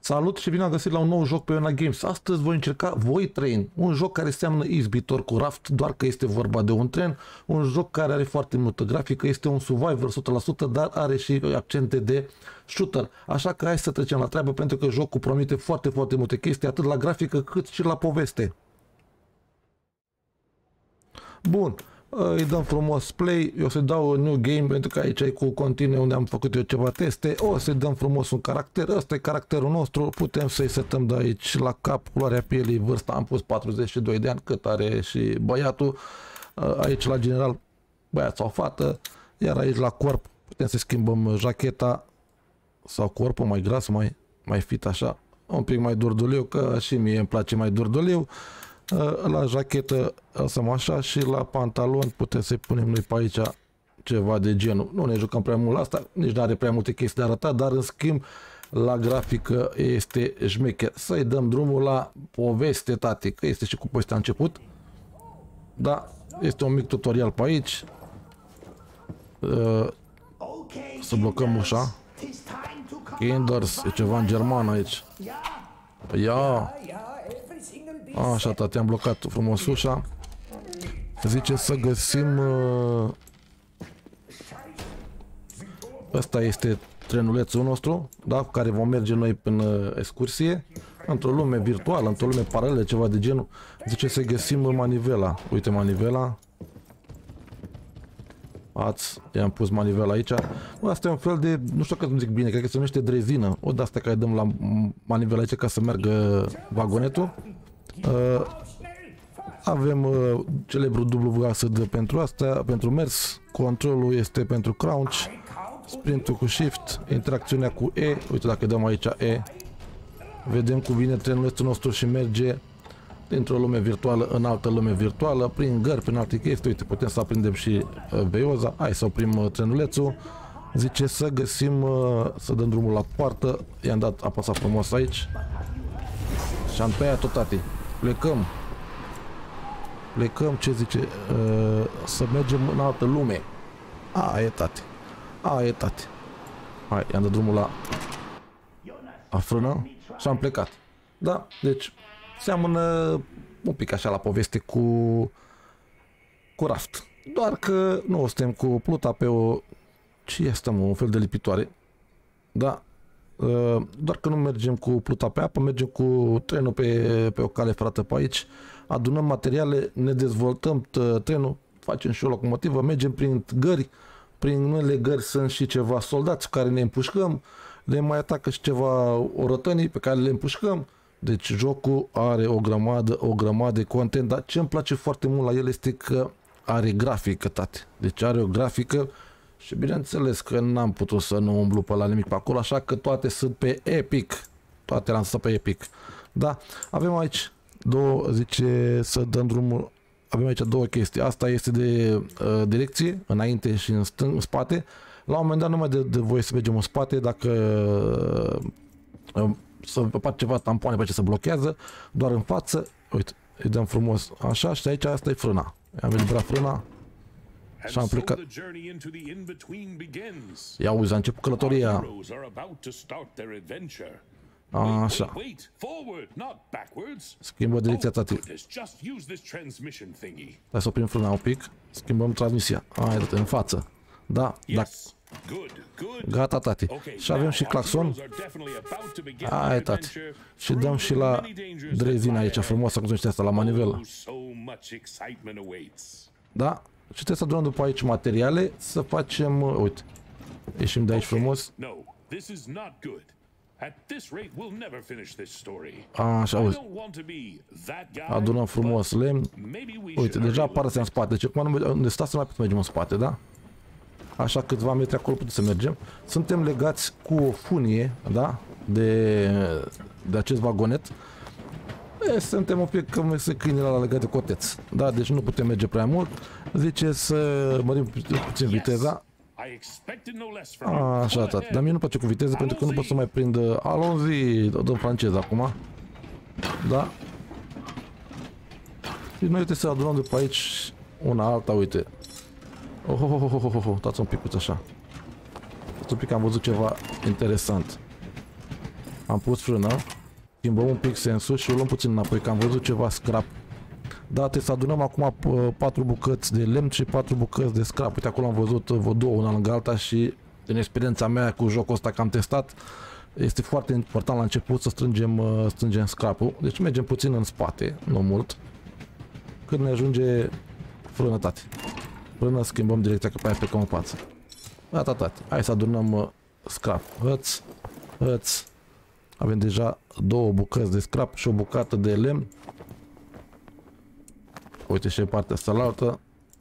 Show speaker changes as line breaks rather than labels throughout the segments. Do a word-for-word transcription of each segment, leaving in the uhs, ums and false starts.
Salut și bine am găsit la un nou joc pe Iona Games. Astăzi voi încerca Void Train, un joc care seamănă izbitor cu Raft, doar că este vorba de un tren, un joc care are foarte multă grafică, este un survivor o sută la sută, dar are și accente de shooter. Așa că hai să trecem la treabă, pentru că jocul promite foarte, foarte multe chestii, atât la grafică cât și la poveste. Bun. Îi dăm frumos play, eu să dau un new game pentru că aici e cu continue unde am făcut eu ceva teste. O să dăm frumos un caracter, ăsta e caracterul nostru, putem să-i setăm de aici la cap, culoarea pielii, vârsta am pus patruzeci și doi de ani, cât are și băiatul. Aici la general băiat sau fată, iar aici la corp putem să schimbăm jacheta sau corpul mai gras, mai, mai fit așa, un pic mai durduliu, că și mie îmi place mai durduliu. La jachetă lăsăm așa și la pantalon putem să-i punem noi pe aici ceva de genul. Nu ne jucăm prea mult la asta, nici nu are prea multe chestii de arătat, dar în schimb la grafică este șmecher. Să-i dăm drumul la poveste, tati, că este și cu povestea început. Da, este un mic tutorial pe aici. Să blocăm ușa. Kinders, e ceva în german aici. Ia. Așa, tati, am blocat frumos ușa. Zice să găsim... Ăsta este trenulețul nostru, da, cu care vom merge noi în excursie, într-o lume virtuală, într-o lume paralelă, ceva de genul. Zice să găsim manivela. Uite manivela. Ați, i-am pus manivela aici. Asta e un fel de, nu știu că îmi zic bine, cred că se numește drezină. O de asta care dăm la manivela aici ca să meargă vagonetul. Uh, avem uh, celebrul W A S D pentru asta, pentru mers, controlul este pentru crouch, sprintul cu shift, interacțiunea cu E, uite dacă dăm aici E, vedem cum vine trenul nostru și merge dintr-o lume virtuală în altă lume virtuală, prin gări, prin alte chestii, uite, putem să aprindem și uh, veioza, hai să oprim uh, trenulețul, zice să găsim, uh, să dăm drumul la poartă, i-am dat apăsat frumos aici și am tăiat tot, tati. Plecăm. Plecăm, ce zice? Uh, să mergem în altă lume. A, e tati. A, e tati. Hai, i-am dat drumul la a frână și am plecat. Da, deci seamănă un pic așa la poveste cu cu Raft. Doar că nu suntem cu pluta pe o... Ce este, mă? Un fel de lipitoare. Da. Doar că nu mergem cu pluta pe apă, mergem cu trenul pe, pe o cale ferată pe aici, adunăm materiale, ne dezvoltăm trenul, facem și o locomotivă, mergem prin gări, prin unele gări sunt și ceva soldați care ne împușcăm, le mai atacă și ceva orătănii pe care le împușcăm. Deci jocul are o grămadă, o grămadă de content, dar ce îmi place foarte mult la el este că are grafică, tate. Deci are o grafică. Și bineînțeles că n-am putut să nu umblu pe la nimic pe acolo, așa că toate sunt pe Epic. Toate le-am stat pe Epic. Da, avem aici două, zice să dăm drumul, avem aici două chestii. Asta este de uh, direcție, înainte și în, stâng, în spate. La un moment dat nu mai de, de voie să mergem în spate, dacă uh, să fac ceva tampoane pe ce se blochează, doar în față. Uite, îi dăm frumos așa și aici asta e frâna. Am vibrat frâna. Și am plecat. Ia uzi, a început călătoria. Așa. Schimbă direcția, tati. Hai să oprim frâna un pic. Schimbăm transmisia. Hai, dă-te în față. Da, da. Gata, tati. Și avem și claxon. Hai, tati. Și dăm și la drezina aici, frumoasă, cum se numește asta, la manivelă. Da. Și trebuie să adunăm după aici materiale, să facem, uite, ieșim de aici frumos. Așa, uite, adunăm frumos lemn, uite, deja pare să în spate, deci acum unde stați să mai putem mergem în spate, da? Așa câțiva metri acolo putem să mergem. Suntem legați cu o funie, da, de, de acest vagonet. E, suntem un pic cum se câine la legat de coteț. Da, deci nu putem merge prea mult. Zice să mărim puțin viteza. Așa, tati. Dar mie nu place cu viteză pentru că nu pot să mai prind alonzi, o dăm francez acum. Da. Și noi trebuie să adunăm de pe aici una alta, uite. Oh, oh, oh, oh, oh, oh, oh. Dați un pic așa. Dați un pic, am văzut ceva interesant. Am pus frână. Schimbăm un pic sensul și o luăm puțin înapoi, că am văzut ceva scrap. Da, trebuie să adunăm acum patru bucăți de lemn și patru bucăți de scrap. Uite, acolo am văzut vă două, una lângă alta și din experiența mea cu jocul ăsta că am testat, este foarte important la început să strângem, strângem scrap-ul. Deci mergem puțin în spate, nu mult. Când ne ajunge frânătate. Frână, schimbăm direcția, că pe aia plecăm în față. Gata, tati. Hai să adunăm scrap. Hăț, hăț. Avem deja două bucăți de scrap și o bucată de lemn. Uite și partea asta la altă.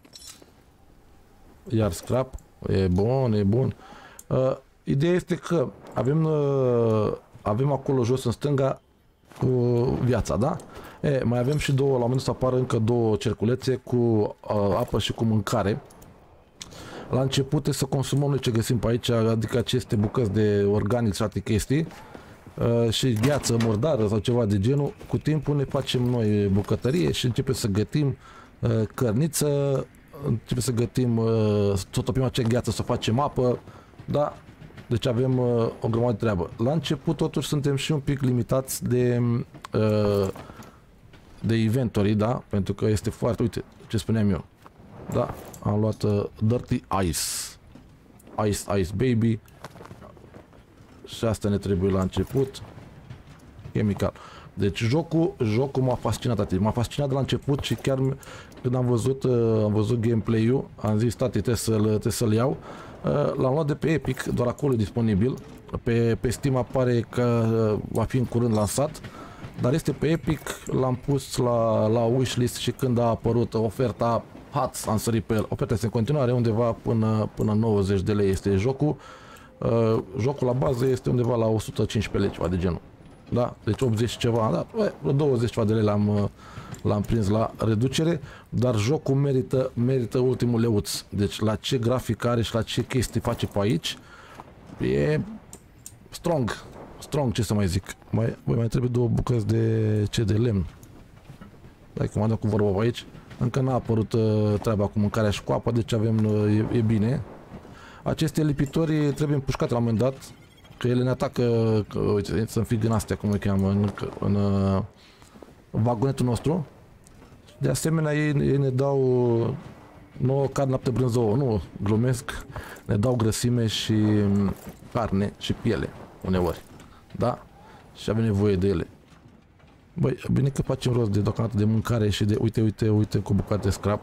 Iar scrap. E bun, e bun. Uh, ideea este că avem, uh, avem acolo jos în stânga uh, viața, da? E, mai avem și două, la un moment să apară încă două cerculețe cu uh, apă și cu mâncare. La început trebuie să consumăm noi ce găsim pe aici, adică aceste bucăți de organic și alte chestii. Uh, și gheață murdară sau ceva de genul. Cu timpul ne facem noi bucătărie și începem să gătim uh, cărniță, începem să gătim, uh, să topim acea gheață, să facem apă, da? Deci avem uh, o grămadă de treabă. La început totuși suntem și un pic limitați de uh, de inventory, da? Pentru că este foarte, uite ce spuneam eu, da? Am luat uh, Dirty Ice Ice Ice Baby. Și asta ne trebuie la început. Chemical. Deci jocul, jocul m-a fascinat atât. M-a fascinat de la început și chiar când am văzut, am văzut gameplay-ul, am zis, tati, trebuie să-l trebuie să-l iau. L-am luat de pe Epic, doar acolo e disponibil. Pe, pe Steam apare că va fi în curând lansat, dar este pe Epic, l-am pus la, la wishlist și când a apărut oferta, hați, am sărit pe el. Oferta este în continuare, undeva până, până nouăzeci de lei este jocul. Uh, jocul la bază este undeva la o sută cincisprezece lei, ceva de genul. Da? Deci optzeci ceva, da? Vreo douăzeci ceva de lei l-am l-am prins la reducere, dar jocul merită, merită ultimul leuț. Deci la ce grafic are și la ce chestii face pe aici, e strong. Strong, ce să mai zic. Mai, băi, mai trebuie două bucăți de ce de lemn. Hai că m-am dat cu vorba pe aici. Încă n-a apărut uh, treaba cu mâncarea și cu apa, deci avem, uh, e, e bine. Aceste lipitori trebuie împușcate la un moment dat, că ele ne atacă, că, uite, să fii din astea, cum îi cheamă, în, în, în vagonetul nostru. De asemenea, ei, ei ne dau nouă carne, lapte, brânză, ouă, nu glumesc, ne dau grăsime și carne și piele, uneori, da? Și avem nevoie de ele. Băi, bine că facem rost de deocamdată de mâncare și de, uite, uite, uite, cu bucate de scrap.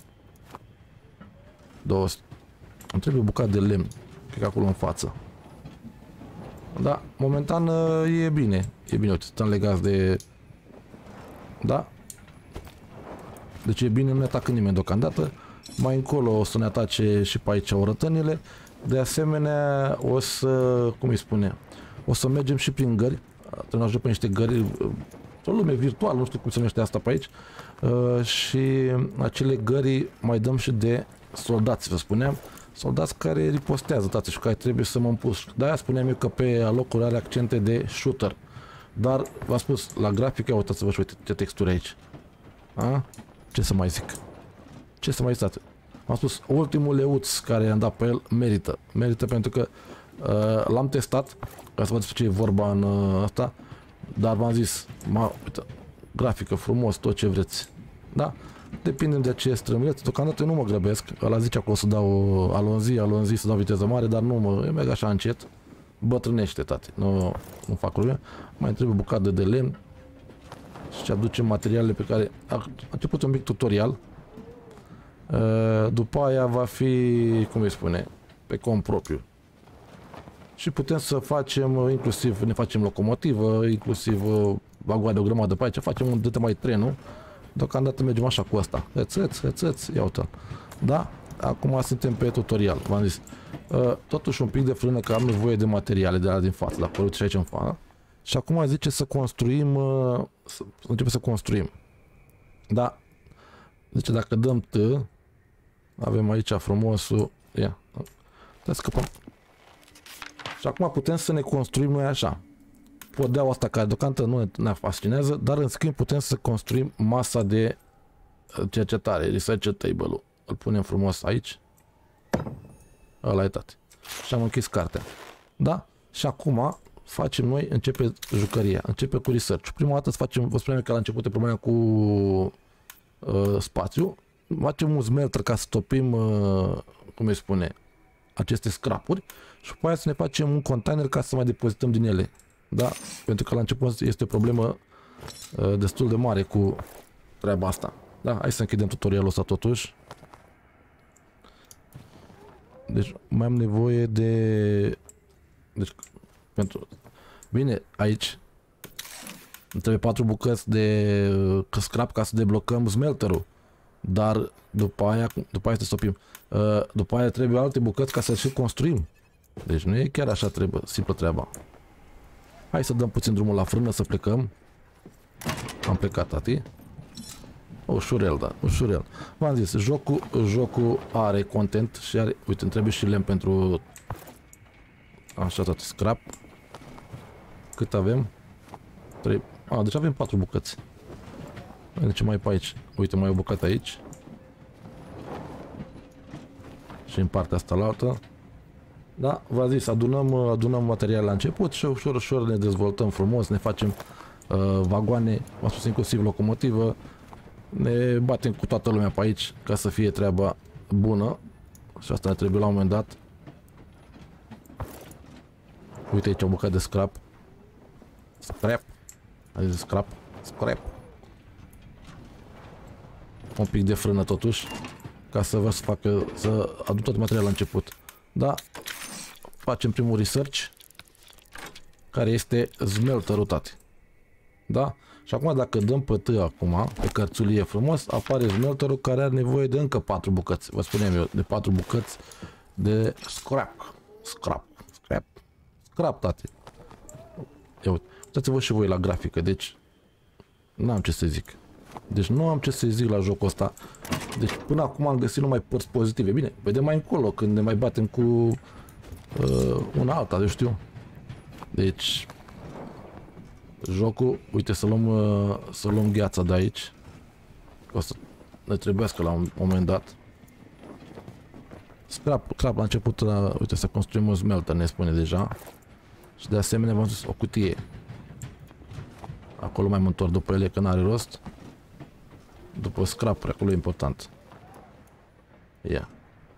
Două. Îmi trebuie o bucată de lemn, cred că acolo în față. Da, momentan e bine, e bine, uite, stăm legați de... Da? Deci e bine, nu ne atacă nimeni deocamdată. Mai încolo o să ne atace și pe aici orătănile. De asemenea, o să, cum îi spune, o să mergem și prin gări. Trebuie să ajungem pe niște gări, o lume virtuală, nu știu cum se numește asta pe aici. Uh, și acele gări mai dăm și de soldați, vă spuneam. Soldați care ripostează, tați, și care trebuie să mă împușc. De-aia spuneam eu că pe locuri are accente de shooter. Dar, v-am spus, la grafică, uitați-vă și uite ce texturi aici. A? Ce să mai zic? Ce să mai zic, tati? Am spus, ultimul leuț care am dat pe el merită. Merită pentru că uh, l-am testat, ca să văd ce e vorba în uh, asta, dar v-am zis, ma, uite, grafică frumos, tot ce vreți. Da? Depinde de ce strămleți, deocamdată nu mă grăbesc, ăla zice acolo să dau alonzi, alonzi, să dau viteză mare, dar nu mă, e mega așa încet, bătrânește, tati, nu, nu fac probleme, mai trebuie bucată de lemn și aducem materialele pe care, a început un mic tutorial, după aia va fi, cum îi spune, pe cont propriu. Și putem să facem, inclusiv ne facem locomotivă, inclusiv vagoane, o grămadă pe aici, facem un dă mai trenul. Deocamdată mergem așa cu asta. Hăț, hăț, hăț, hăț, ia uite-l. Da? Acum suntem pe tutorial, v-am zis. Uh, totuși un pic de frână, că am nevoie de materiale de la din față, dacă uite și aici în față. Și acum zice să construim, uh, să începem să construim. Da? Zice dacă dăm T, avem aici frumosul, ia, să scăpăm. Și acum putem să ne construim noi așa. Podeaua asta care deocamdată nu ne fascinează, dar în schimb putem să construim masa de cercetare, research table-ul. Îl punem frumos aici. Ăla e tati. Și am închis cartea. Da? Și acum facem noi, începe jucăria, începe cu research. Prima dată să facem, vă spuneam că la început e problema cu uh, spațiu. Facem un smelter ca să topim, uh, cum îi spune, aceste scrapuri și după aia să ne facem un container ca să mai depozităm din ele. Da? Pentru că la început este o problemă uh, destul de mare cu treaba asta. Da, hai să închidem tutorialul ăsta totuși. Deci mai am nevoie de... Deci, pentru... Bine, aici îmi trebuie patru bucăți de scrap ca să deblocăm smelterul. Dar după aia, după aia să stopim. Uh, după aia trebuie alte bucăți ca să și construim. Deci nu e chiar așa trebuie, simplă treaba. Hai să dăm puțin drumul la frână să plecăm. Am plecat, tati. Ușurel, da, ușurel. V-am zis, jocul, jocul are content și are... Uite, îmi trebuie și lemn pentru... Așa, tot scrap. Cât avem? trei. A, deci avem patru bucăți. Uite ce mai e pe aici. Uite, mai e o bucată aici. Și în partea asta la altă. Da, v-am zis, adunăm, adunăm material la început și ușor, ușor ne dezvoltăm frumos, ne facem uh, vagoane, v-am spus inclusiv locomotivă. Ne batem cu toată lumea pe aici ca să fie treaba bună. Și asta ne trebuie la un moment dat. Uite aici o bucată de scrap. Scrap. Hai zis scrap. Scrap. Un pic de frână totuși. Ca să vă să facă, să adun tot materialul la început. Da. Facem primul research. Care este smelterul, tati. Da? Și acum dacă dăm pe T acum, pe cărțulie frumos, apare smelterul care are nevoie de încă patru bucăți. Vă spuneam eu, de patru bucăți de scrap. Scrap. Scrap. Scrap, tati. Ia uite. Uitați-vă și voi la grafică, deci n-am ce să zic. Deci nu am ce să zic la jocul ăsta. Deci până acum am găsit numai părți pozitive. Bine, vedem mai încolo când ne mai batem cu uh, una alta, eu știu. Deci jocul, uite să luăm, uh, să luăm gheața de aici. O să ne trebuiască la un moment dat. Scrap, scrap la început, uh, uite să construim un smelter, ne spune deja. Și de asemenea v-am zis o cutie. Acolo mai mă întorc după ele că n-are rost. După scrap, acolo e important. Ia. Yeah.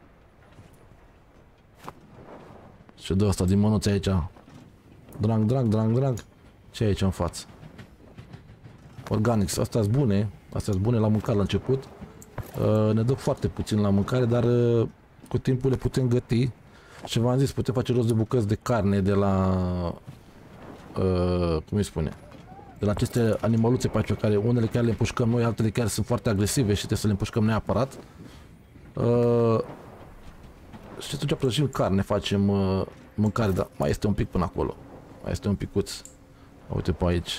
Și de asta din mânuți aici. Drang, drang, drang, drang. Ce e aici în față? Organics. Astea sunt bune. Astea sunt bune la mâncare la început. Uh, ne dă foarte puțin la mâncare, dar uh, cu timpul le putem găti. Și v-am zis, putem face rost de bucăți de carne de la... Uh, cum îi spune? De la aceste animăluțe pe aici, care unele chiar le împușcăm noi, altele chiar sunt foarte agresive și trebuie să le împușcăm neapărat. Uh, și atunci prăjim carne, facem uh, mâncare, dar mai este un pic până acolo. Mai este un picuț. Uite pe aici.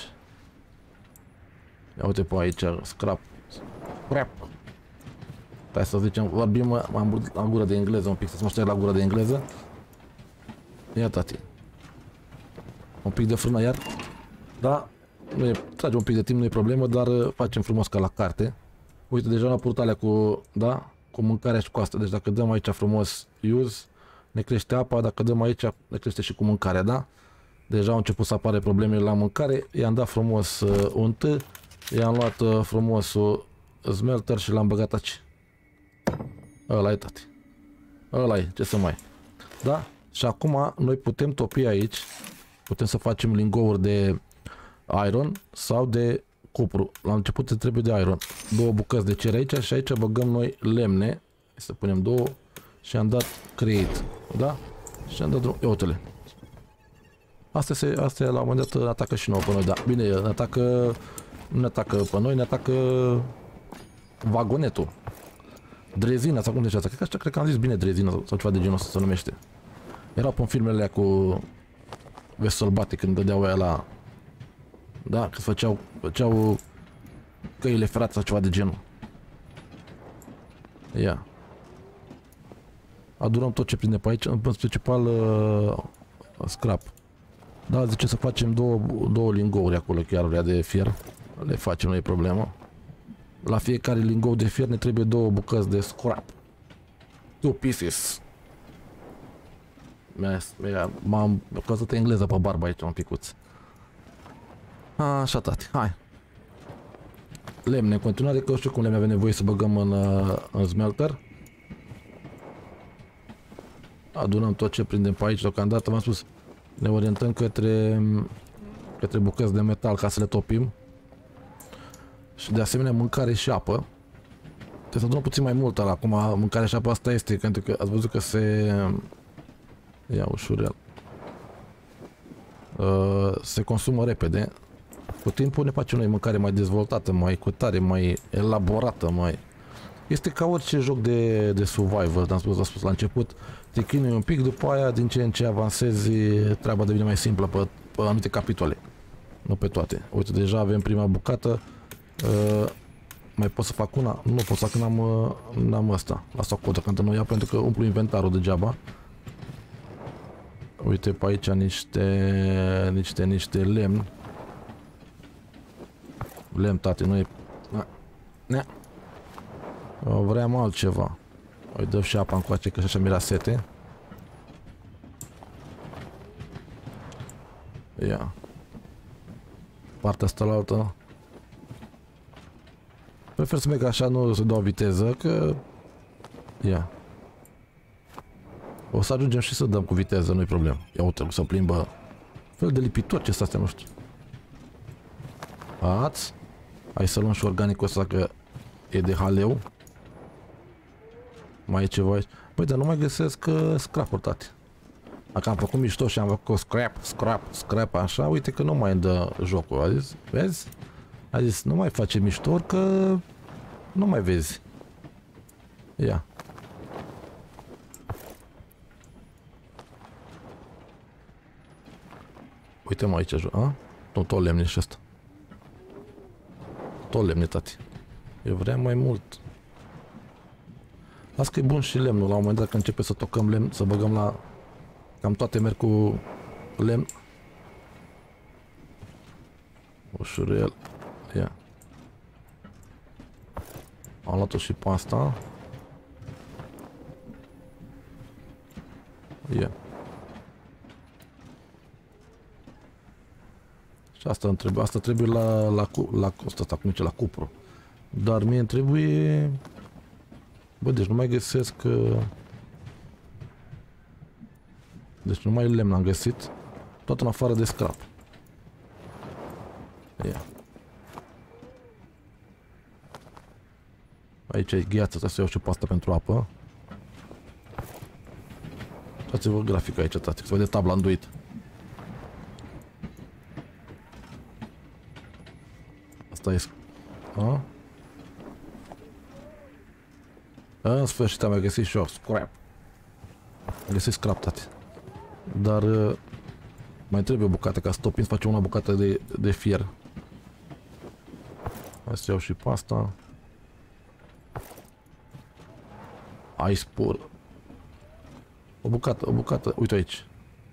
Ia uite pe aici, scrap. Scrap. Hai să zicem, vorbim, am la gură de engleză un pic, să mă șterg la gură de engleză. Ia, tati. Un pic de frână iar. Da, nu e, trage un pic de timp, nu e problemă, dar facem frumos ca la carte. Uite, deja am apărut alea cu, da, cu mâncarea și cu asta. Deci dacă dăm aici frumos use, ne crește apa, dacă dăm aici, ne crește și cu mâncarea, da? Deja au început să apare problemele la mâncare, i-am dat frumos uh, un T, i-am luat uh, frumos uh, smelter și l-am băgat aici. Ăla e, tati. Ăla e, ce să mai. Da? Și acum noi putem topi aici, putem să facem lingouri de iron sau de cupru. La început se trebuie de iron. Două bucăți de cer aici și aici băgăm noi lemne. Să punem două și am dat create. Da? Și am dat drum. Ia uite-le. Astea, se, astea la un moment dat ne atacă și nouă pe noi. Da, bine, ne atacă, nu ne atacă pe noi, ne atacă vagonetul. Drezina sau cum se zice asta? Cred, cred că am zis bine drezina sau ceva de genul ăsta se numește. Era pe filmele alea cu vezi sălbate când dădeau aia la... Da, când făceau, făceau căile ferate sau ceva de genul. Ia. Adunăm tot ce prinde pe aici, în principal uh, scrap. Da, zice să facem două, două lingouri acolo, chiar de fier. Le facem, nu e problemă. La fiecare lingou de fier ne trebuie două bucăți de scrap. Two pieces. M-am căzut engleză pe barbă aici un picuț. Așa, tati, hai. Lemne în continuare, că știu cum lemne avem nevoie să băgăm în, în smelter. Adunăm tot ce prindem pe aici deocamdată, v-am spus. Ne orientăm către, către bucăți de metal ca să le topim. Și de asemenea mâncare și apă. Trebuie să adunăm puțin mai mult ala. Acum mâncarea și apă asta este, pentru că ați văzut că se... Ia ușurel. Uh, se consumă repede. Cu timpul ne facem noi mâncare mai dezvoltată, mai cutare, mai elaborată, mai... Este ca orice joc de, de survival, am spus, am spus la început. Te chinui un pic, după aia, din ce în ce avansezi, treaba devine mai simplă pe, pe anumite capitole. Nu pe toate. Uite, deja avem prima bucată. Uh, mai pot să fac una? Nu pot să fac, n-am n-am ăsta. Las-o acolo, că nu ia, pentru că umplu inventarul degeaba. Uite pe aici niște, niște, niște lemn. Lemn, tate, nu e... Nea. Vreau altceva. Îi dăm și apa încoace, că și așa mi-era sete. Ia. Partea asta la altă. Prefer să merg așa, nu să dau viteză, că... Ia. O să ajungem și să dăm cu viteză, nu-i problemă. Ia uite, să plimbă... Fel de lipitor, ce-s astea, nu știu. Ați. Hai să luăm și organicul ăsta, că e de haleu. Mai e ceva aici. Păi, dar nu mai găsesc uh, scrap-uri, tati. Dacă am făcut mișto și am făcut scrap, scrap, scrap, așa, uite că nu mai îmi dă jocul. A zis, vezi? A zis, nu mai face mișto, că nu mai vezi. Ia. Uite-mă aici, a? Nu, tot lemne și ăsta. Tot lemne, tati. Eu vreau mai mult. Las că e bun și lemnul. La un moment dat când începe să tocăm lemn, să băgăm la... Cam toate merg cu lemn. Ușurel. Ia. Am luat-o și pe asta. Ia. Și asta îmi trebuie. Asta trebuie la... La, la, asta, asta, cum zice, la cupru. Dar mie îmi trebuie... Bă, deci nu mai găsesc... Deci nu mai lemn am găsit. Tot în afară de scrap. Ia. Aici e gheață, trebuie să iau și pasta pentru apă. Uitați-vă grafic aici, tati, se vede tabla înduit. Asta e... A? În sfârșit am găsit și eu scrap. Am găsit scrap, tati. Dar mai trebuie o bucată, ca să topim, să facem una bucată de, de fier. Hai să iau și pasta. Ai spor. O bucată, o bucată. Uite aici.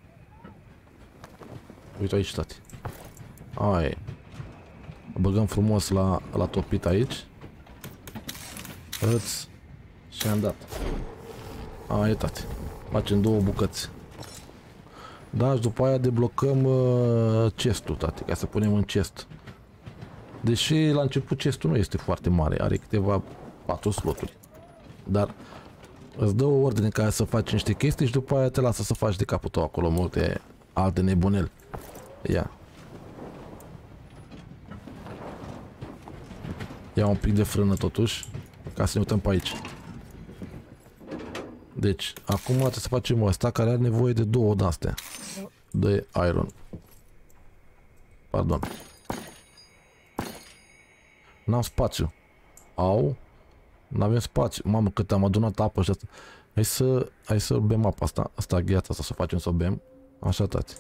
Uite aici, tati. Ai. O băgăm frumos la, la topit aici. Îți. Și am dat. Ai, tati. Facem două bucăți. Da, și după aia deblocăm uh, chestul, tati, ca să punem în chest. Deși la început chestul nu este foarte mare, are câteva patru sloturi. Dar îți dă o ordine ca să faci niște chestii și după aia te lasă să faci de capul tău acolo multe alte nebuneli. Ia. Ia un pic de frână totuși, ca să ne uităm pe aici. Deci, acum trebuie să facem ăsta care are nevoie de două de-astea. De iron. Pardon. N-am spațiu. Au. N-avem spațiu. Mamă, cât am adunat apă și asta. Hai să, hai să bem apa asta. Asta gheața asta să facem să o bem. Așa, tati.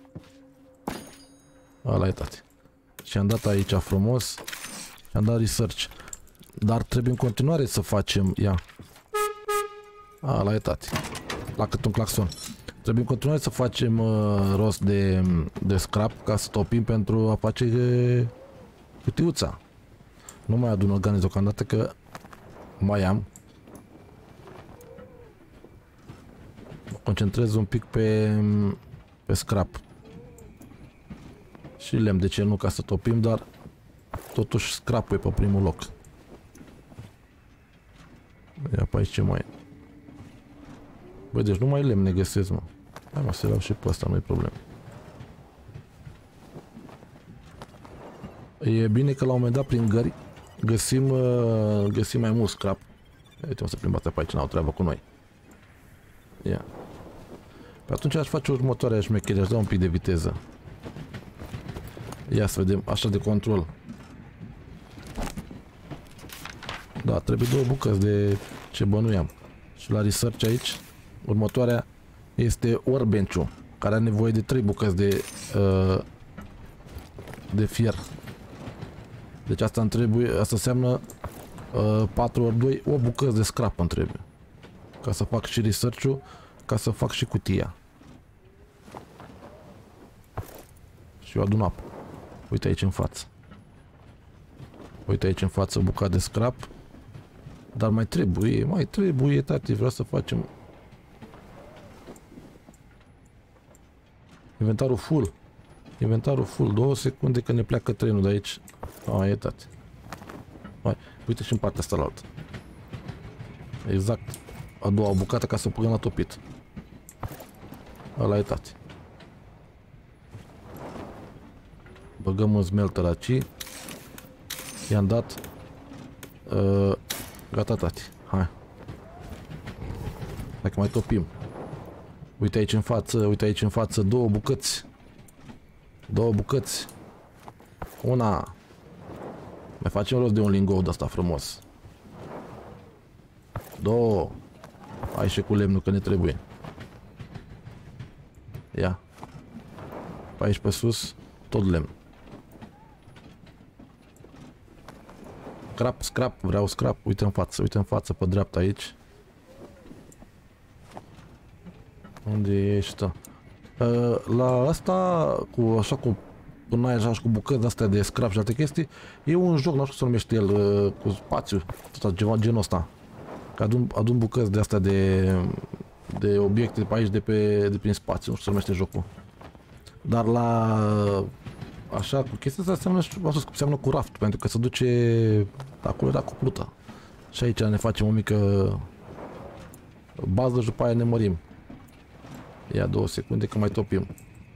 Ăla e, tati. Și am dat aici frumos. Și am dat research. Dar trebuie în continuare să facem... Ia. Ăla e, tati. La cât un claxon. Trebuie în continuare să facem uh, rost de, de scrap ca să topim pentru a face uh, cutiuța. Nu mai adun organe deocamdată că mai am. concentrez un pic pe, pe scrap. Și lemn, de ce nu, ca să topim, dar totuși scrap-ul e pe primul loc. Ia pe aici ce mai e. Băi, deci nu mai lemn ne găsesc, mă. Hai mă, să iau și pe ăsta, nu-i problemă. E bine că la un moment dat prin gări găsim, uh, găsim mai mult scrap. Uite, o să plimbați pe aici, n-au treabă cu noi. Ia. Pe atunci aș face următoarea șmecherie, aș da un pic de viteză. Ia să vedem, așa de control. Da, trebuie două bucăți de ce bănuiam. Și la research aici, următoarea este workbench-ul, care are nevoie de trei bucăți de, uh, de fier. Deci asta îmi trebuie, asta înseamnă uh, patru ori doi, opt bucăți de scrap îmi trebuie. Ca să fac și research-ul, ca să fac și cutia. Și eu adun apă. Uite aici în față. Uite aici în față o bucată de scrap. Dar mai trebuie, mai trebuie, tati, vreau să facem inventarul full. Inventarul full, două secunde că ne pleacă trenul de aici. A, e, tati. Hai, uite și în partea asta la altă. Exact a doua bucată ca să o băgăm la topit. Ăla e, tati. Băgăm în smelter aici. I-am dat. Uh, gata, tati. Hai. Hai că mai topim. Uite aici în față, uite aici în față, două bucăți. Două bucăți. Una. Mai facem rost de un lingou de asta frumos. Două. Hai și cu lemnul că ne trebuie. Ia. Pe aici pe sus, tot lemn. Scrap, scrap, vreau scrap. Uite în față, uite în față, pe dreapta aici. Unde ești? Uh, la asta, cu așa cu până așa și cu bucăți astea de scrap și alte chestii, e un joc, nu știu cum se numește el, uh, cu spațiu, tot ceva genul ăsta. Că adun, adun bucăți de astea de, de obiecte de pe aici, de, pe, de prin spațiu, nu știu cum se numește jocul. Dar la așa, cu chestia asta seamănă, am spus, seamănă cu raft, pentru că se duce acolo, da, cu pluta. Și aici ne facem o mică bază și după aia ne mărim. Ia două secunde că mai topim.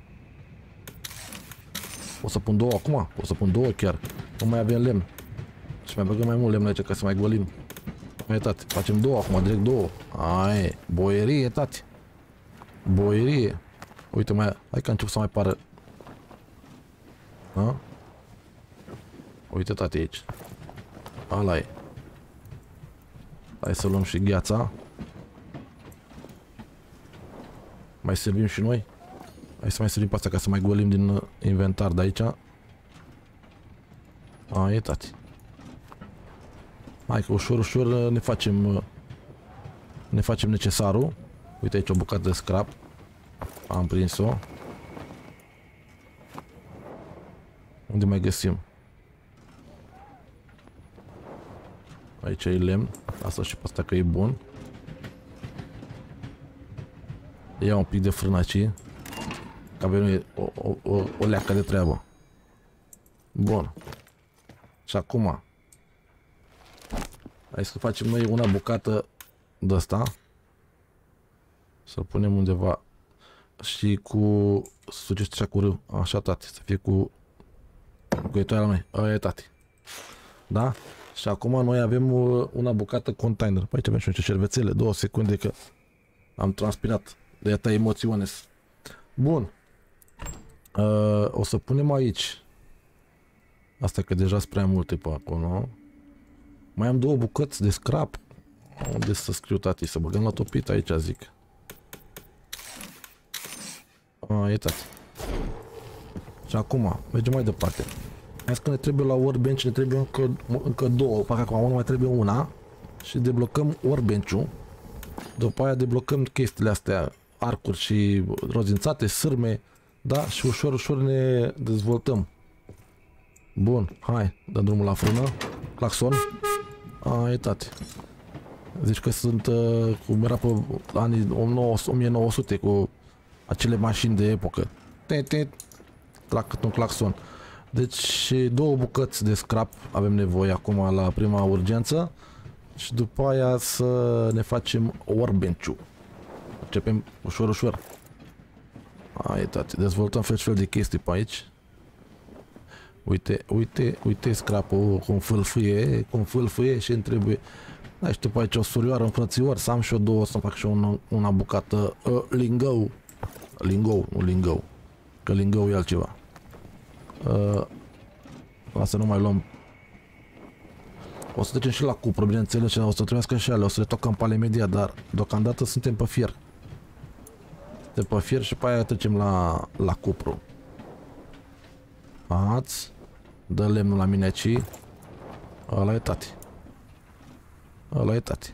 O să pun două acum? O să pun două chiar. Nu mai avem lemn. Și mai băgăm mai mult lemn aici ca să mai golim. Hai, tati, facem două acum, direct două. Ai, boierie, tati. Boierie. Uite, mai, hai că încep să mai pară. Ha? Uite, tati, aici. Ala e. Hai să luăm și gheața. Mai servim și noi. Hai să mai servim pe asta ca să mai golim din inventar de aici. A, e, tati. Hai că ușor, ușor ne facem ne facem necesarul. Uite aici o bucată de scrap. Am prins-o. Unde mai găsim? Aici e lemn. Asta și pe asta că e bun. Ia un pic de frână aici. Că avem o, o, o, o leacă de treabă. Bun. Și acum hai să facem noi una bucată de asta. Să-l punem undeva. Și cu sugește așa cu râu. Așa, tati. Să fie cu cu etoiala noi. Aia e, tati. Da? Și acum noi avem una bucată container. Aici avem și niște șervețele. Două secunde că am transpirat. De atâta emoțiune. Bun. Uh, o să punem aici. Asta că deja sunt prea multe pe acolo. Mai am două bucăți de scrap. Unde să scriu, tati? Să băgăm la topit aici, zic. A, e, tati. Și acum, mergem mai departe. Hai că ne trebuie la workbench, ne trebuie încă, încă două. Fac acum, nu mai trebuie una. Și deblocăm workbench-ul. După aia deblocăm chestiile astea. Arcuri și rozințate, sârme. Da? Și ușor, ușor ne dezvoltăm. Bun, hai, dăm drumul la frână. Claxon. A, e, tati. Zici că sunt, uh, cum era pe anii o mie nouă sute, cu acele mașini de epocă. Tet, clac, un claxon. Deci două bucăți de scrap avem nevoie acum la prima urgență și după aia să ne facem workbench-ul. Începem ușor, ușor. Ai, tati, dezvoltăm fel și fel de chestii pe aici. Uite, uite, uite scrapul cum fâlfâie, cum fâlfâie și îmi trebuie. Da, știu pe aici o surioară, un frățior, să am și eu două, să fac și eu una, una bucată uh, lingou. Lingou, nu lingou. Că lingou e altceva. Uh, Asta nu mai luăm. O să trecem și la cupru, bineînțeles, și o să trebuiască și ale, o să le tocăm pe ale imediat, dar deocamdată suntem pe fier. Suntem pe fier și pe aia trecem la, la cupru. Ați, dă lemnul la mine aici. Ăla e tati. Ăla e tati.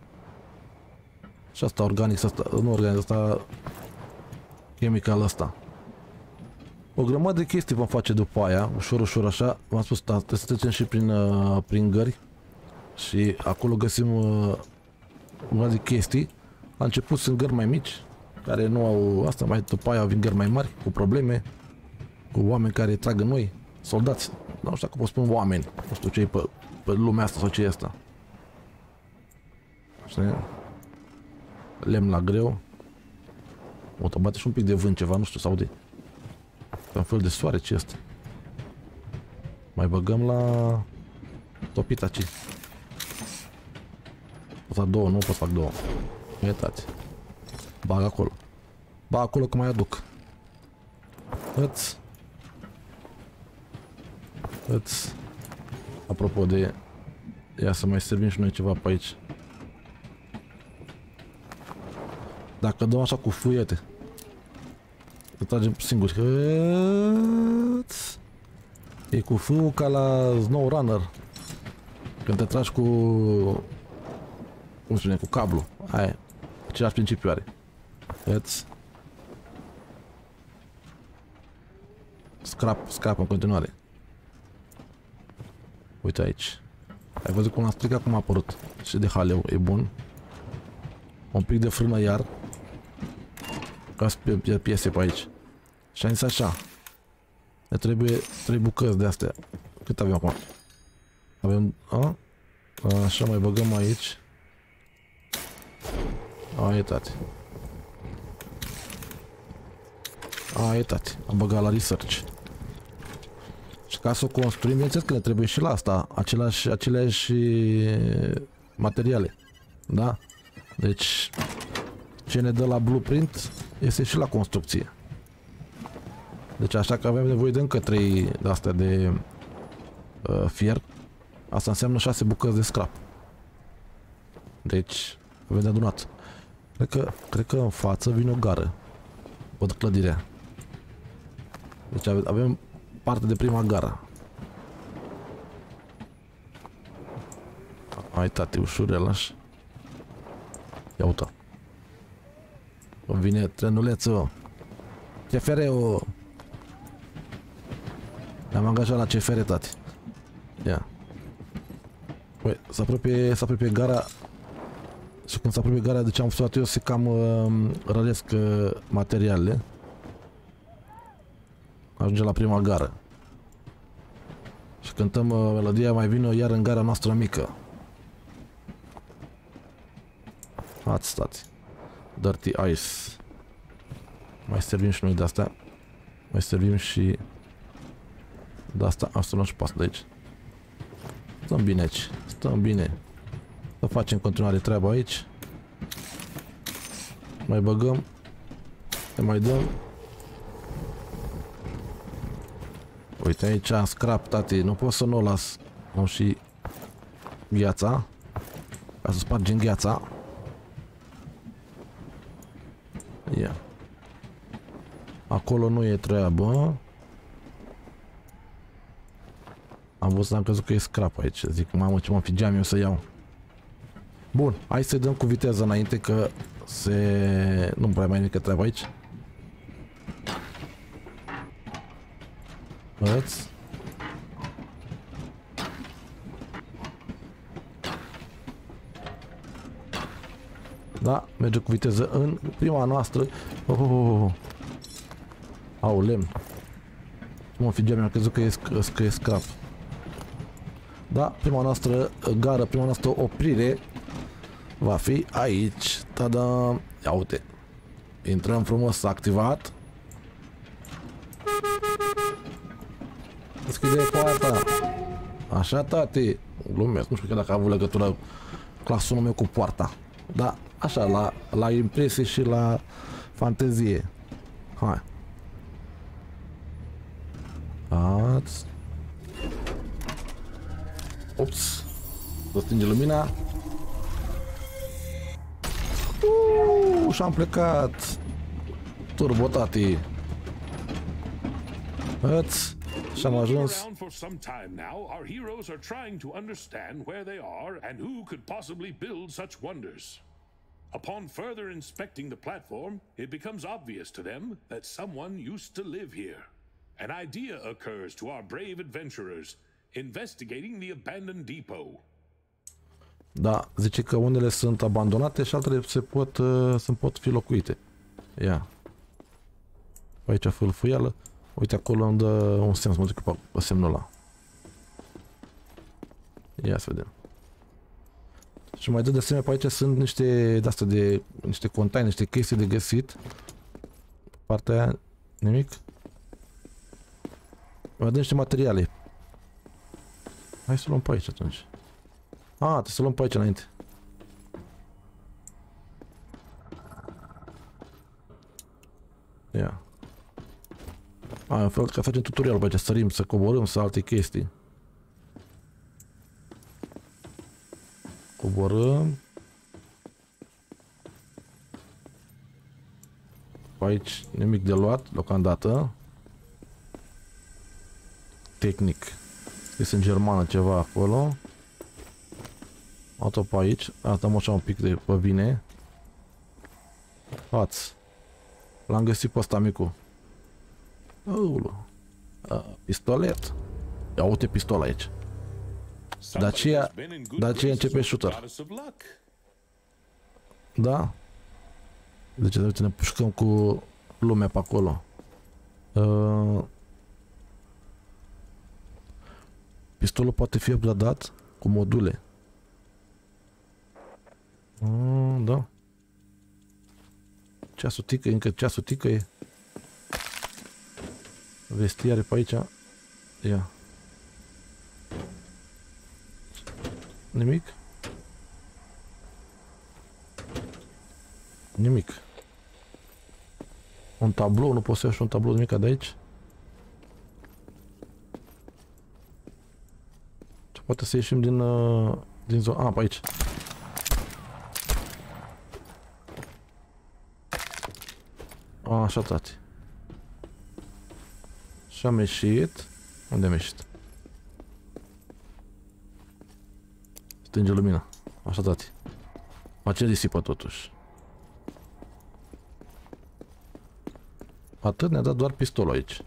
Și asta organic, asta, nu organic, asta chemical ăsta. O grămadă de chestii vom face după aia, ușor, ușor așa. V-am spus, da, trebuie să trecem și prin, uh, prin gări. Și acolo găsim uh, una de chestii. La început sunt gări mai mici, care nu au asta, mai după aia vin gări mai mari, cu probleme, cu oameni care trag în noi, soldați. Nu știu dacă pot spune oameni, nu știu ce e pe, pe lumea asta sau ce e asta. Știi? Lemn la greu. O, te bate și un pic de vânt ceva, nu știu, sau de... Pe un fel de soare, ce este? Mai băgăm la... topit aici. Pot fac două, nu pot fac două. Uitați. Bag acolo. Bag acolo că mai aduc. Îți. Îți. Apropo de... Ia să mai servim și noi ceva pe aici. Dacă dăm așa cu fuiete, să tragem singuri. E cu fâul ca la Snow Runner. Când te tragi cu... cum spune, cu cablu. Aia. Același principiu are. Îți. Scrap, scrap în continuare. Uite aici. Ai văzut cum l-am stricat, cum a apărut. Și de haleu, e bun. Un pic de frână iar. Ca să pierd piese pe aici. Și am zis așa. Ne trebuie trei bucăți de astea. Cât avem acum? Avem... A? Așa, mai băgăm aici. A, e tati. A, e tati. Am băgat la research. Și ca să o construim, bineînțeles că ne trebuie și la asta. Aceleași, aceleași materiale. Da? Deci... ce ne dă la blueprint este și la construcție. Deci așa că avem nevoie de încă trei de astea de uh, fier. Asta înseamnă șase bucăți de scrap. Deci avem de adunat. Cred că, cred că în față vine o gară. Văd clădirea. Deci avem parte de prima gară. Hai tati, ușor relax. Ia uita. Vine trenulețul. C F R-ul. Ne-am angajat la C F R, tati. Ia. Păi, s-a apropie, s-a apropie gara. Și când s-a apropie gara, de ce am făcut eu, se cam uh, rălesc uh, materialele. Ajunge la prima gară. Și cântăm uh, melodia, mai vină iar în gara noastră mică. Ați stați. Dirty Ice. Mai servim și noi de astea. Mai servim și de asta. Asta nu și pasă de aici. Stăm bine aici. Stăm bine. Să facem în continuare treaba aici. Mai băgăm. Ne mai dăm. Uite aici am scrap, tati. Nu pot să nu o las. Am și gheața. Ca să spargem gheața. Ia. Acolo nu e treabă. Am văzut, am crezut că e scrap aici. Zic, mamă, ce mă figeam eu să iau. Bun, hai să dăm cu viteză înainte că se... nu prea mai e nică treabă aici. Îți. Da, merge cu viteză în prima noastră. Oh, oh, oh, oh. Au, lemn. Mă figeam, mi-am crezut că e, că e scrap. Da, prima noastră gară, prima noastră oprire va fi aici. Tada! Ia uite. Intrăm frumos, s-a activat. Deschide poarta. Așa, tati. Glumesc, nu știu dacă a avut legătură clasul meu cu poarta. Da, așa, la, la impresie și la fantezie. Hai. Ați. Ups. Să stinge lumina. Uuu, și-am plecat. Turbo, tati. Ați. Și-am ajuns.
For some time now, our heroes are trying to understand where they are and who could possibly build such wonders. Upon further inspecting the platform, it becomes obvious to them that someone used to live here. An idea occurs to our brave adventurers, investigating the abandoned depot.
Da, zice că unele sunt abandonate și altele se pot, uh, se pot fi locuite. Ia. Aici fâlfâială. Uite, acolo îmi dă un semn, să mă duc pe, pe semnul ăla. Ia să vedem. Și mai dă de asemenea, pe aici sunt niște de-astea de, niște containe, niște chestii de găsit. Partea aia, nimic. Mai dă niște materiale. Hai să luăm pe aici atunci. A, trebuie să luăm pe aici înainte. Ia. A, în fel că facem tutorial pe aici, sărim, să coborâm, să alte chestii. Coborâm. Pe aici nimic de luat, deocamdată. Tehnic. Este în germană ceva acolo. Auto pe aici. Asta mă așa un pic de pe bine. Faț. L-am găsit pe ăsta micu. Aulu. Pistolet. Ia uite pistola aici. De aceea, de aceea începe shooter. Da? Deci uite, ne pușcăm cu lumea pe acolo. Uh, pistolul poate fi upgradat cu module. Uh, da. Ceasul tică, încă ceasul tică e. Vestiare pe aici. Ia. Nimic? Nimic. Un tablou, nu pot să iau și un tablou nimic de aici. Ce poate să ieșim din uh, din zona. Ah, pe aici. A, așa, tati. Și am ieșit. Unde am ieșit? Stinge lumina. Așa, tati. Face risipă totuși. Atât, ne-a dat doar pistolul aici.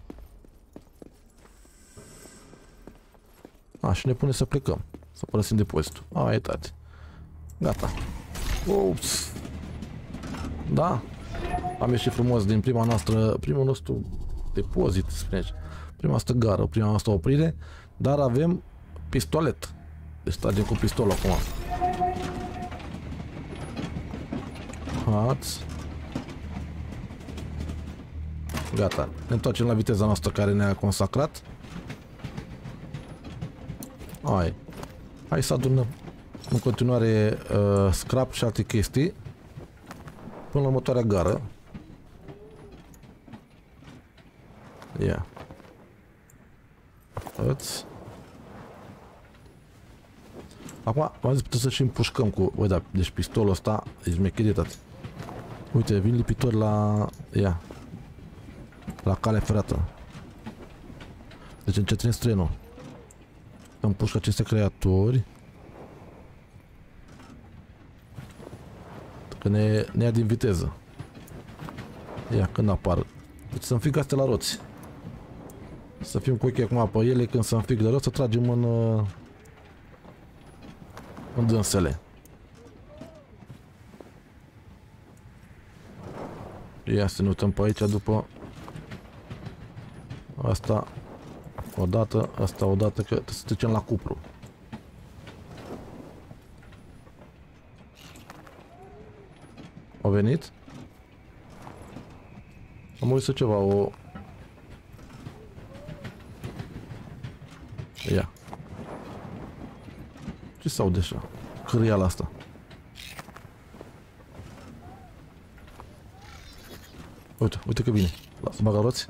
A, și ne pune să plecăm. Să părăsim depozitul. A, e, tati. Gata. Ups. Da. Am ieșit frumos din prima noastră, primul nostru depozit, spuneți. Prima noastră gară, prima noastră oprire. Dar avem pistolet. Deci tragem cu pistolul acum. Hați. Gata. Ne întoarcem la viteza noastră care ne-a consacrat. Hai. Hai să adunăm în continuare uh, scrap și alte chestii până la următoarea gară. Ia. Yeah. Îți. Acum, m-am zis, putem să și împușcăm cu... Băi, da, deci pistolul ăsta e șmecherie, tati. Uite, vin lipitori la... Ia. La cale ferată. Deci încetinesc trenul. Împușc aceste creatori. Că ne, ne ia din viteză. Ia, când apar. Deci să înfig astea la roți. Să fim cu ochii acum pe ele, când să înfig de roți, să tragem în... în dânsele. Ia să ne uităm pe aici după asta odată, asta odată, că trebuie să trecem la cupru. A venit? Am uitat ceva, o... Ia. Ce s-aude așa? Cârâiala asta. Uite, uite că vine. Lasă bagă roți.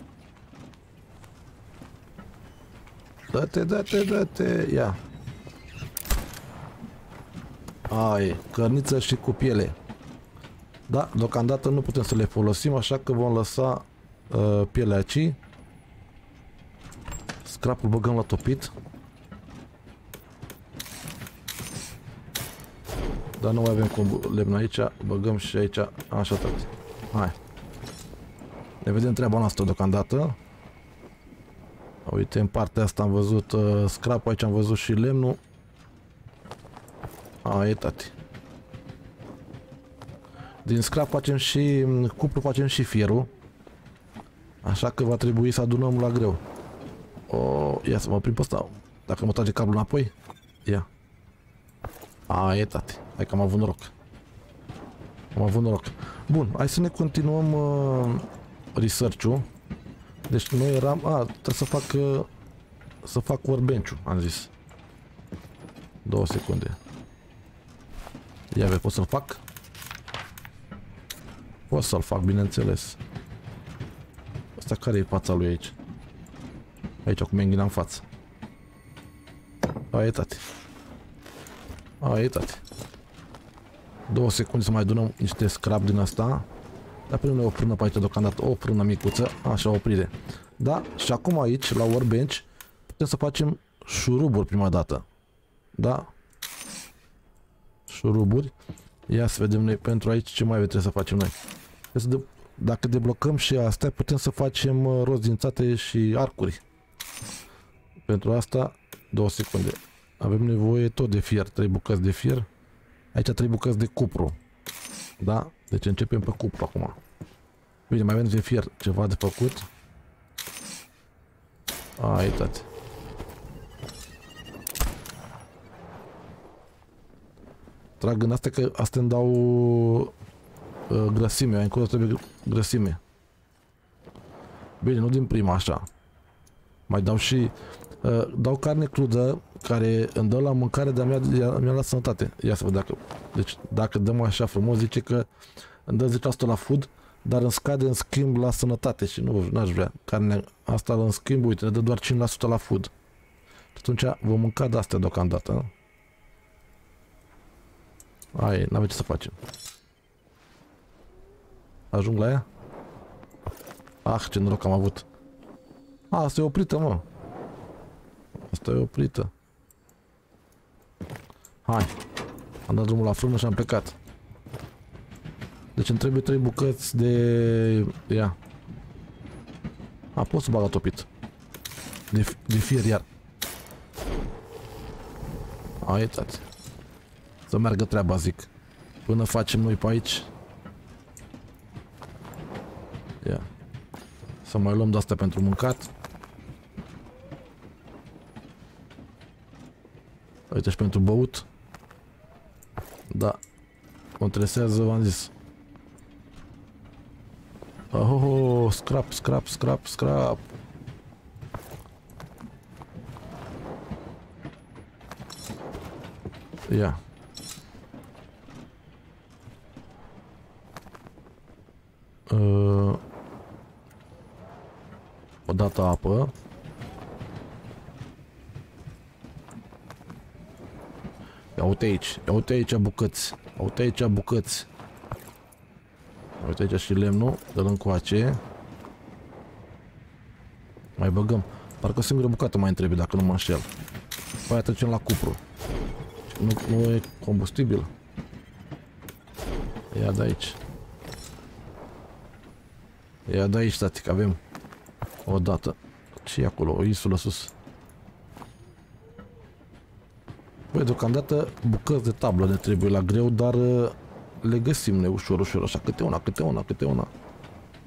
Dă-te, dă-te, dă-te, ia. Ai, cărniță și cu piele. Da, deocamdată nu putem să le folosim, așa că vom lăsa uh, pielea aici. Scrapul băgăm la topit. Dar nu mai avem cum lemn aici, băgăm și aici, așa tot. Hai. Ne vedem treaba noastră deocamdată. Uite, în partea asta am văzut uh, scrap, aici am văzut și lemnul. A, e tati. Din scrap facem și cupru, facem și fierul. Așa că va trebui să adunăm la greu. O, ia să mă prind pe ăsta. Dacă mă trage cablul înapoi, ia. A, e tati. Hai că am avut noroc. Am avut noroc. Bun, hai să ne continuăm uh, research-ul. Deci noi eram... A, trebuie să fac... Uh, să fac workbench-ul, am zis. Două secunde. Ia ve, pot să-l fac? Pot să-l fac, bineînțeles. Asta care e fața lui aici? Aici, cum e înghina în față. A, e tati. A, e tati. Două secunde să mai adunăm niște scrap din asta. Dar primul o frână pe aici deocamdată, o frână micuță, așa, oprire. Da, și acum aici, la workbench, putem să facem șuruburi prima dată. Da? Șuruburi. Ia să vedem noi pentru aici ce mai trebuie să facem noi. Deci, dacă deblocăm și astea, putem să facem roți dințate și arcuri. Pentru asta, două secunde. Avem nevoie tot de fier, trei bucăți de fier. Aici trei bucăți de cupru. Da? Deci începem pe cupru acum. Bine, mai avem de fier ceva de făcut. A, uitați. Trag în astea că astea îmi dau uh, grăsime, încolo trebuie grăsime. Bine, nu din prima așa. Mai dau și uh, dau carne crudă care îmi dă la mâncare, dar mi-a mi-a luat sănătate. Ia să văd dacă. Deci dacă dăm așa frumos, zice că îmi dă zece la sută la food, dar îmi scade în schimb la sănătate și nu n-aș vrea. Carnea asta în schimb, uite, ne dă doar cinci la sută la food. Și atunci vom mânca de astea deocamdată. Ai, n-avem ce să facem. Ajung la ea? Ah, ce noroc am avut. A, asta e oprită, mă. Asta e oprită. Hai. Am dat drumul la frână și am plecat. Deci îmi trebuie trei bucăți de... Ia. A, pot să bag la topit. De, de fier iar. A, uitați. Să meargă treaba, zic. Până facem noi pe aici. Ia. Să mai luăm de-astea pentru mâncat. Uite și pentru băut. Da. Mă interesează, v-am zis. Oh, scrap, scrap, scrap, scrap. Ia. Uh, odată apă. Ia uite aici, ia uite aici bucăți, ia uite aici bucăți. Ia uite aici și lemnul, dă-l încoace. Mai băgăm, parcă o singură bucată mai trebuie dacă nu mă înșel. Păi trecem la cupru. Nu, nu e combustibil. Ia de aici. Ia de aici, tati, că avem o dată. Ce e acolo? O insulă sus. Băi, deocamdată bucăți de tablă ne trebuie la greu, dar le găsim noi ușor, ușor, așa, câte una, câte una, câte una.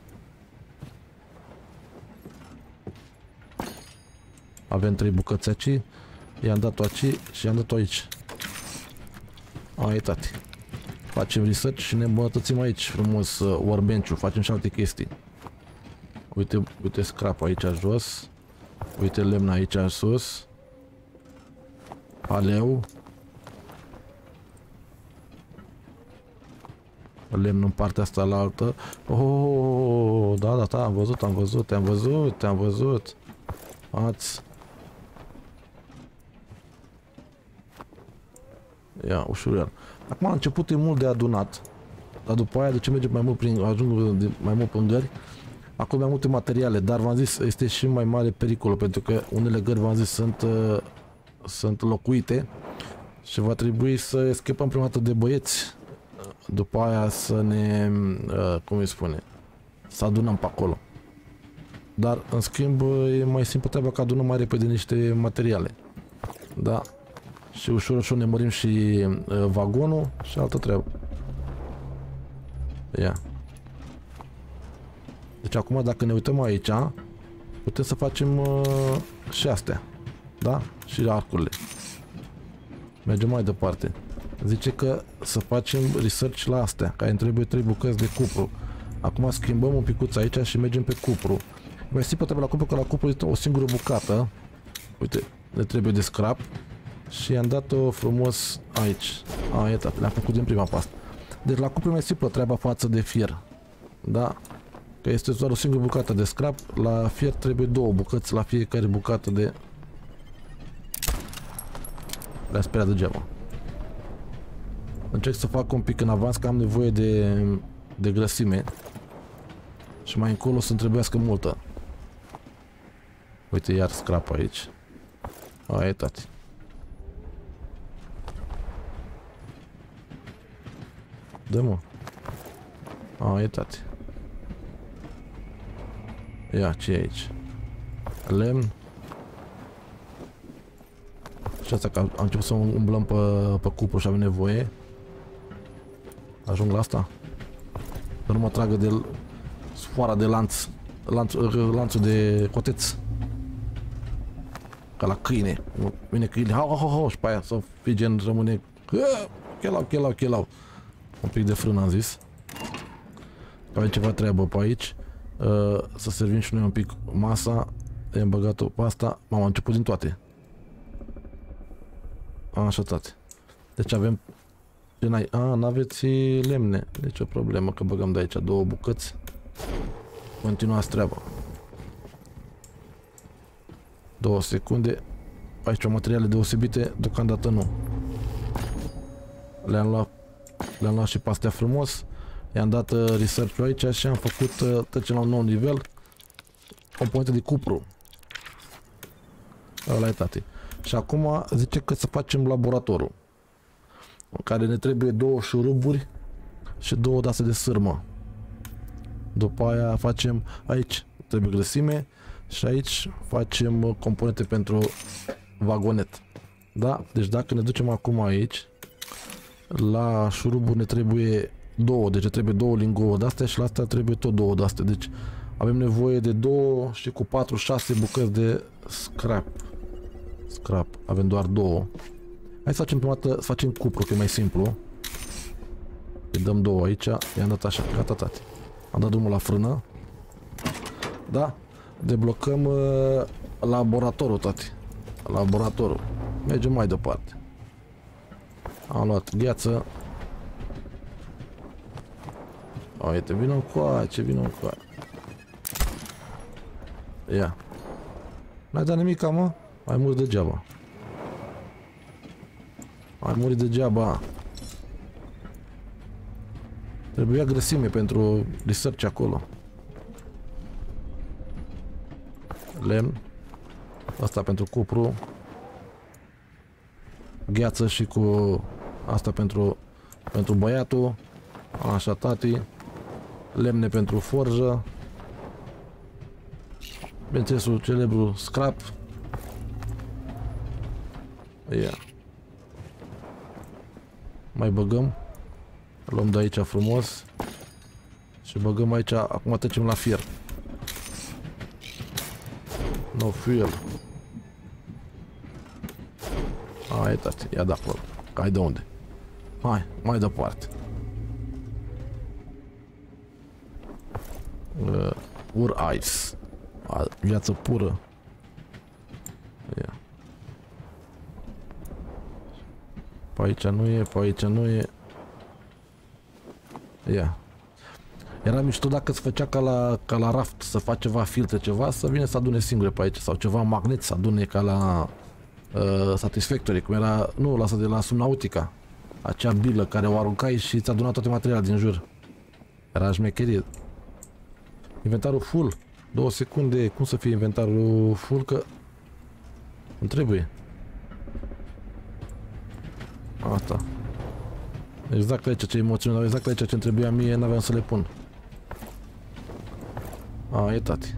Avem trei bucăți aici. I-am dat-o aici și i-am dat-o aici. Ai, tati. Facem research și ne îmbunătățim aici frumos uh, workbench-ul. Facem și alte chestii. Uite, uite scrap aici jos. Uite lemn aici sus. Aleu. Lemn în partea asta la altă. Oh, da, da, da, am văzut, am văzut, am văzut, am văzut. Ați. Ia, ușurel. Acum a început e mult de adunat. Dar după aia, de ce mergem mai mult prin, ajung mai mult pe gări, acolo mai multe materiale, dar v-am zis, este și mai mare pericol, pentru că unele gări, v-am zis, sunt, uh, sunt locuite și va trebui să escapăm prima dată de băieți, după aia să ne, uh, cum îi spune, să adunăm pe acolo. Dar, în schimb, e mai simplu treaba că adunăm mai repede niște materiale. Da? Și ușor, ușor ne mărim și uh, vagonul și altă treabă. Ia. Deci acum dacă ne uităm aici, putem să facem uh, și astea. Da? Și arcurile. Mergem mai departe. Zice că să facem research la astea, care îmi trebuie trei bucăți de cupru. Acum schimbăm un picuț aici și mergem pe cupru. Mai simplu trebuie la cupru, că la cupru este o singură bucată. Uite, ne trebuie de scrap. Și i-am dat-o frumos aici. A, iată, le-am făcut din prima pastă. Deci la cupru e mai simplă treaba față de fier. Da? Că este doar o singură bucată de scrap. La fier trebuie două bucăți la fiecare bucată de... Le-a speriat degeaba. Încerc să fac un pic în avans, că am nevoie de, de grăsime. Și mai încolo să-mi trebuiască multă. Uite, iar scrap aici. Aia e, tati. Dă-mă. Aia e, tati. Ia, ce e aici? Lemn. Și asta că am început să umblăm pe, pe cupru și avem nevoie. Ajung la asta. Să nu mă tragă de sfoara de lanț. Lanț, lanțul de coteț. Ca la câine. Vine câine. Hau, hau, hau. Și pe aia să fie gen rămâne. Chelau, chelau, chelau. Un pic de frână am zis. Avem ceva treabă pe aici. Uh, să servim și noi un pic masa. I-am băgat-o pe asta. M-am început din toate. Așa, tati. Deci avem... A, n-aveți lemne. Deci o problemă că băgăm de aici două bucăți. Continuați treaba. Două secunde. Aici o materiale deosebite. Deocamdată nu. Le-am luat Le-am luat și pe astea frumos. I-am dat uh, research-ul aici și am făcut, uh, trecem la un nou nivel, componente de cupru. Ăla e, tati. Și acum zice că să facem laboratorul, în care ne trebuie două șuruburi și două dase de sârmă. După aia facem aici, trebuie grăsime, și aici facem uh, componente pentru vagonet. Da? Deci dacă ne ducem acum aici, la șuruburi ne trebuie două, deci trebuie două lingouri de-astea și la astea trebuie tot două de-astea. Deci avem nevoie de două și cu patru șase bucăți de scrap. Scrap, avem doar două. Hai să facem prima dată, să facem cupru, că e mai simplu. Îi dăm două aici, i-am dat așa, gata, tati. Am dat drumul la frână. Da? Deblocăm uh, laboratorul, tati. Laboratorul. Mergem mai departe. Am luat gheață. Uite, vină încoace, vină încoace. Ia. N-ai dat nimica, mă? Ai murit degeaba. Ai murit degeaba. Trebuia grăsime pentru research acolo. Lemn. Asta pentru cupru. Gheață și cu asta pentru pentru băiatul. Așa, tati. Lemne pentru forjă. Bineînțeles, celebru scrap. Ia. Mai băgăm. Luăm de aici frumos. Și băgăm aici. Acum trecem la fier. No fuel. Hai, tati, ia de acolo. Hai de unde? Hai, mai departe. Uh, ur ice. Viață pură. Ia. Pe aici nu e, pe aici nu e. Ia. Era mișto dacă se făcea ca la, ca la raft, să faci ceva filtre, ceva, să vină să adune singure pe aici, sau ceva magnet să adune ca la uh, Satisfactory, cum era, nu, lasă de la Subnautica. Acea bilă care o aruncai și ți aduna toate materialele din jur. Era șmecherie. Inventarul full. Două secunde. Cum să fie inventarul full? Că îmi trebuie. Asta. Exact aici ce emoțiune, exact aici ce îmi trebuia mie, n-aveam să le pun. A, e tati.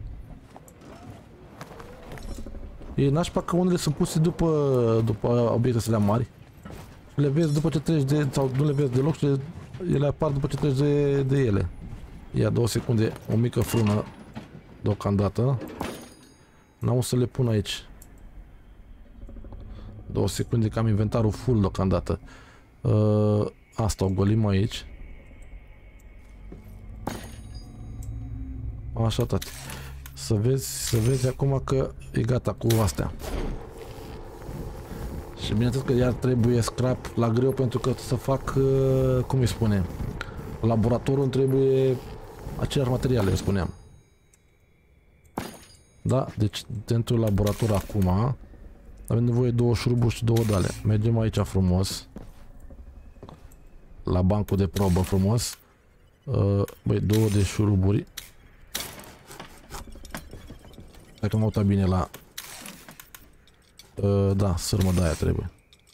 E nașpa că unele sunt puse după, după obiectele mari. Le vezi după ce treci de, sau nu le vezi deloc și le, ele apar după ce treci de, de ele. Ia două secunde, o mică frână deocamdată. N-am să le pun aici. Două secunde că am inventarul full deocamdată. Uh, asta o golim aici. Așa, tati. Să vezi, să vezi acum că e gata cu astea. Și bineînțeles că iar trebuie scrap la greu pentru că să fac, uh, cum îi spune, laboratorul îmi trebuie aceleași materiale, spuneam. Da, deci pentru laborator acum avem nevoie de două șuruburi și două dale. Mergem aici frumos. La bancul de probă frumos. Uh, băi, două de șuruburi. Dacă m-am uitat bine la... Uh, da, sârmă de aia trebuie.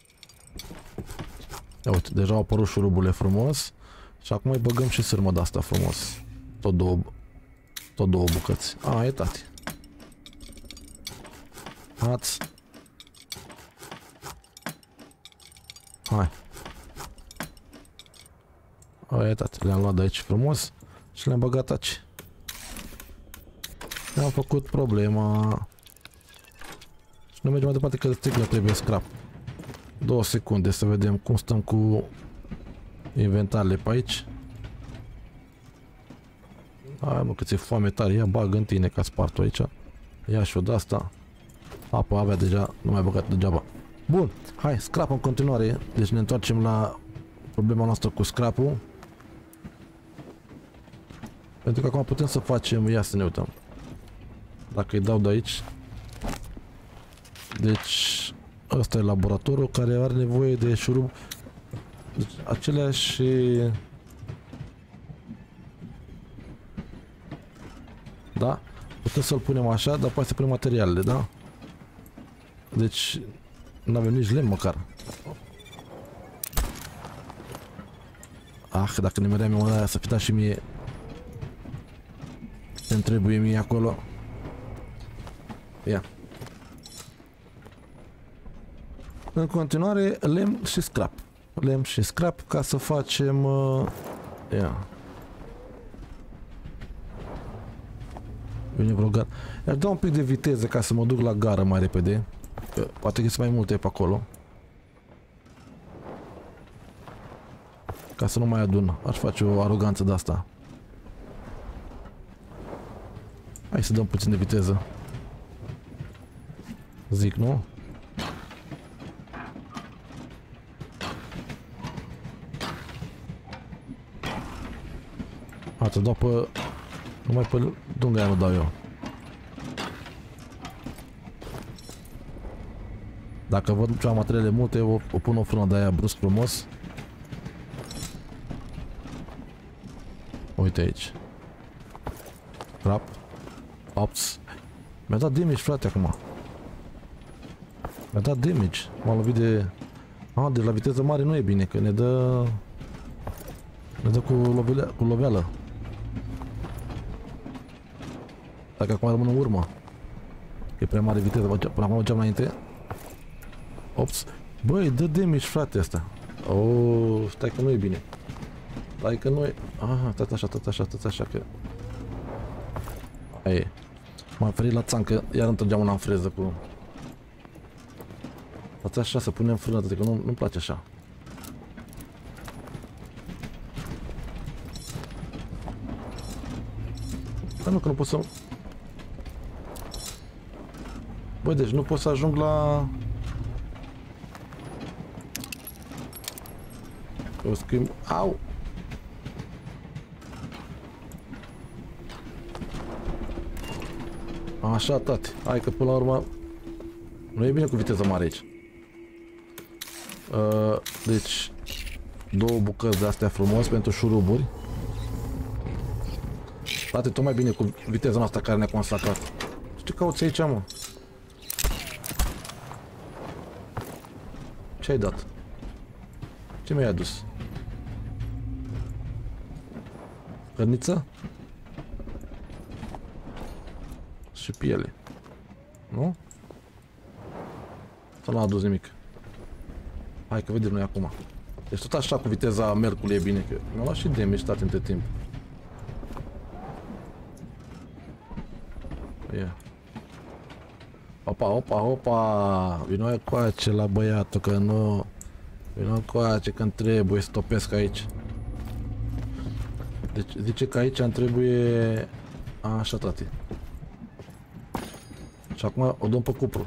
Ia uite, deja au apărut șuruburile frumos. Și acum îi băgăm și sârmă de asta frumos. Tot două, tot două bucăți. A, e tati. Hați. Hai. A, e tati, le-am luat de aici frumos și le-am băgat aici. Ne-am făcut problema. Și nu mergem mai departe că sticla trebuie scrap. Două secunde să vedem cum stăm cu inventarele pe aici. Hai mă, că ți-e foame tare, ia bagă în tine ca spart-o aici. Ia și-o de asta. Apa avea deja, nu mai băgat degeaba. Bun, hai, scrap în continuare. Deci ne întoarcem la problema noastră cu scrap-ul. Pentru că acum putem să facem, ia să ne uităm. Dacă îi dau de aici. Deci, ăsta e laboratorul care are nevoie de șurub. Deci, aceleași... Da? Putem să-l punem așa, dar poate să punem materialele, da? Deci, nu avem nici lemn măcar. Ah, dacă ne meream eu aia să fi dat și mie. Îmi trebuie mie acolo. Ia. În continuare, lemn și scrap. Lemn și scrap ca să facem... Uh, ia. Vine vreo gară. Iar dau un pic de viteză ca să mă duc la gară mai repede. Că poate că sunt mai multe pe acolo. Ca să nu mai adun. Aș face o aroganță de asta. Hai să dăm puțin de viteză. Zic, nu? A, te dau pe... Numai pe dunga aia nu dau eu. Dacă văd ceva materiale multe, o, o pun o frână de aia brusc frumos. Uite aici. Crap. Ops. Mi-a dat damage, frate, acum. Mi-a dat damage. M-a lovit de... Ah, de la viteză mare nu e bine, că ne dă... Ne dă cu, lovile... cu loveală. Dacă acum rămân în urmă. E prea mare viteză, până acum mergeam înainte. Ops. Băi, dă damage, frate, asta. Oh, stai că nu e bine. Stai că nu e... Ah, tot așa, tot așa, tot așa, că... Aia e. M-am ferit la țancă, iar întârgeam una în freză cu... Fața așa, să punem frână, că nu, nu-mi place așa. Dar nu, că nu pot să... Băi, deci nu pot să ajung la... O schimb... Au! Așa, tati. Hai că până la urmă... Nu e bine cu viteză mare aici. Uh, deci... Două bucăți de astea frumos pentru șuruburi. Frate, tot mai bine cu viteza noastră care ne-a consacrat. Ce cauți aici, mă? Ce ai dat? Ce mi-ai adus? Hărniță? Și piele. Nu? Sau n-a adus nimic? Hai că vedem noi acum. Deci tot așa cu viteza mercului e bine, că mi-a luat și damage stat între timp. Yeah. Opa, opa, opa! Vino coace la băiatul, că nu... Vino coace că-mi trebuie, stopesc aici. Deci zice că aici îmi trebuie... Așa, tati. Și acum o dăm pe cupru.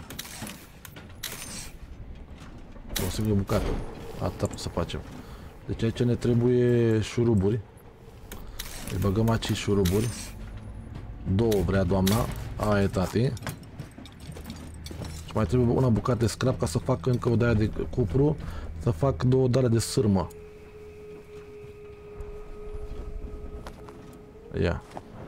O singură bucată. Atâta pot să facem. Deci aici ne trebuie șuruburi. Îi băgăm aici șuruburi. Două vrea doamna. Aia e, tati. Și mai trebuie una bucată de scrap ca să fac încă o daia de cupru. Să fac două dale de sârmă. Ia.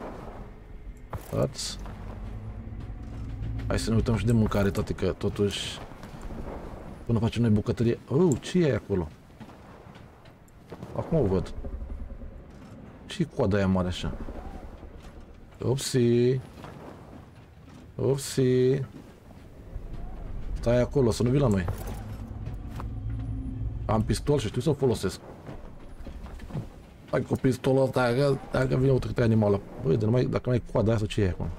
Ați. Hai să ne uităm și de mâncare, tati, că totuși până facem noi bucătărie. Oh, ce e acolo? Acum o văd. Ce-i coada aia mare așa? Upsi. Upsi. Stai acolo, să nu vii la noi. Am pistol și știu să-l folosesc. Hai cu pistolul ăsta, dacă, dacă vine uite câte animală. Băi, de numai, dacă nu ai coada aia, ce e acum?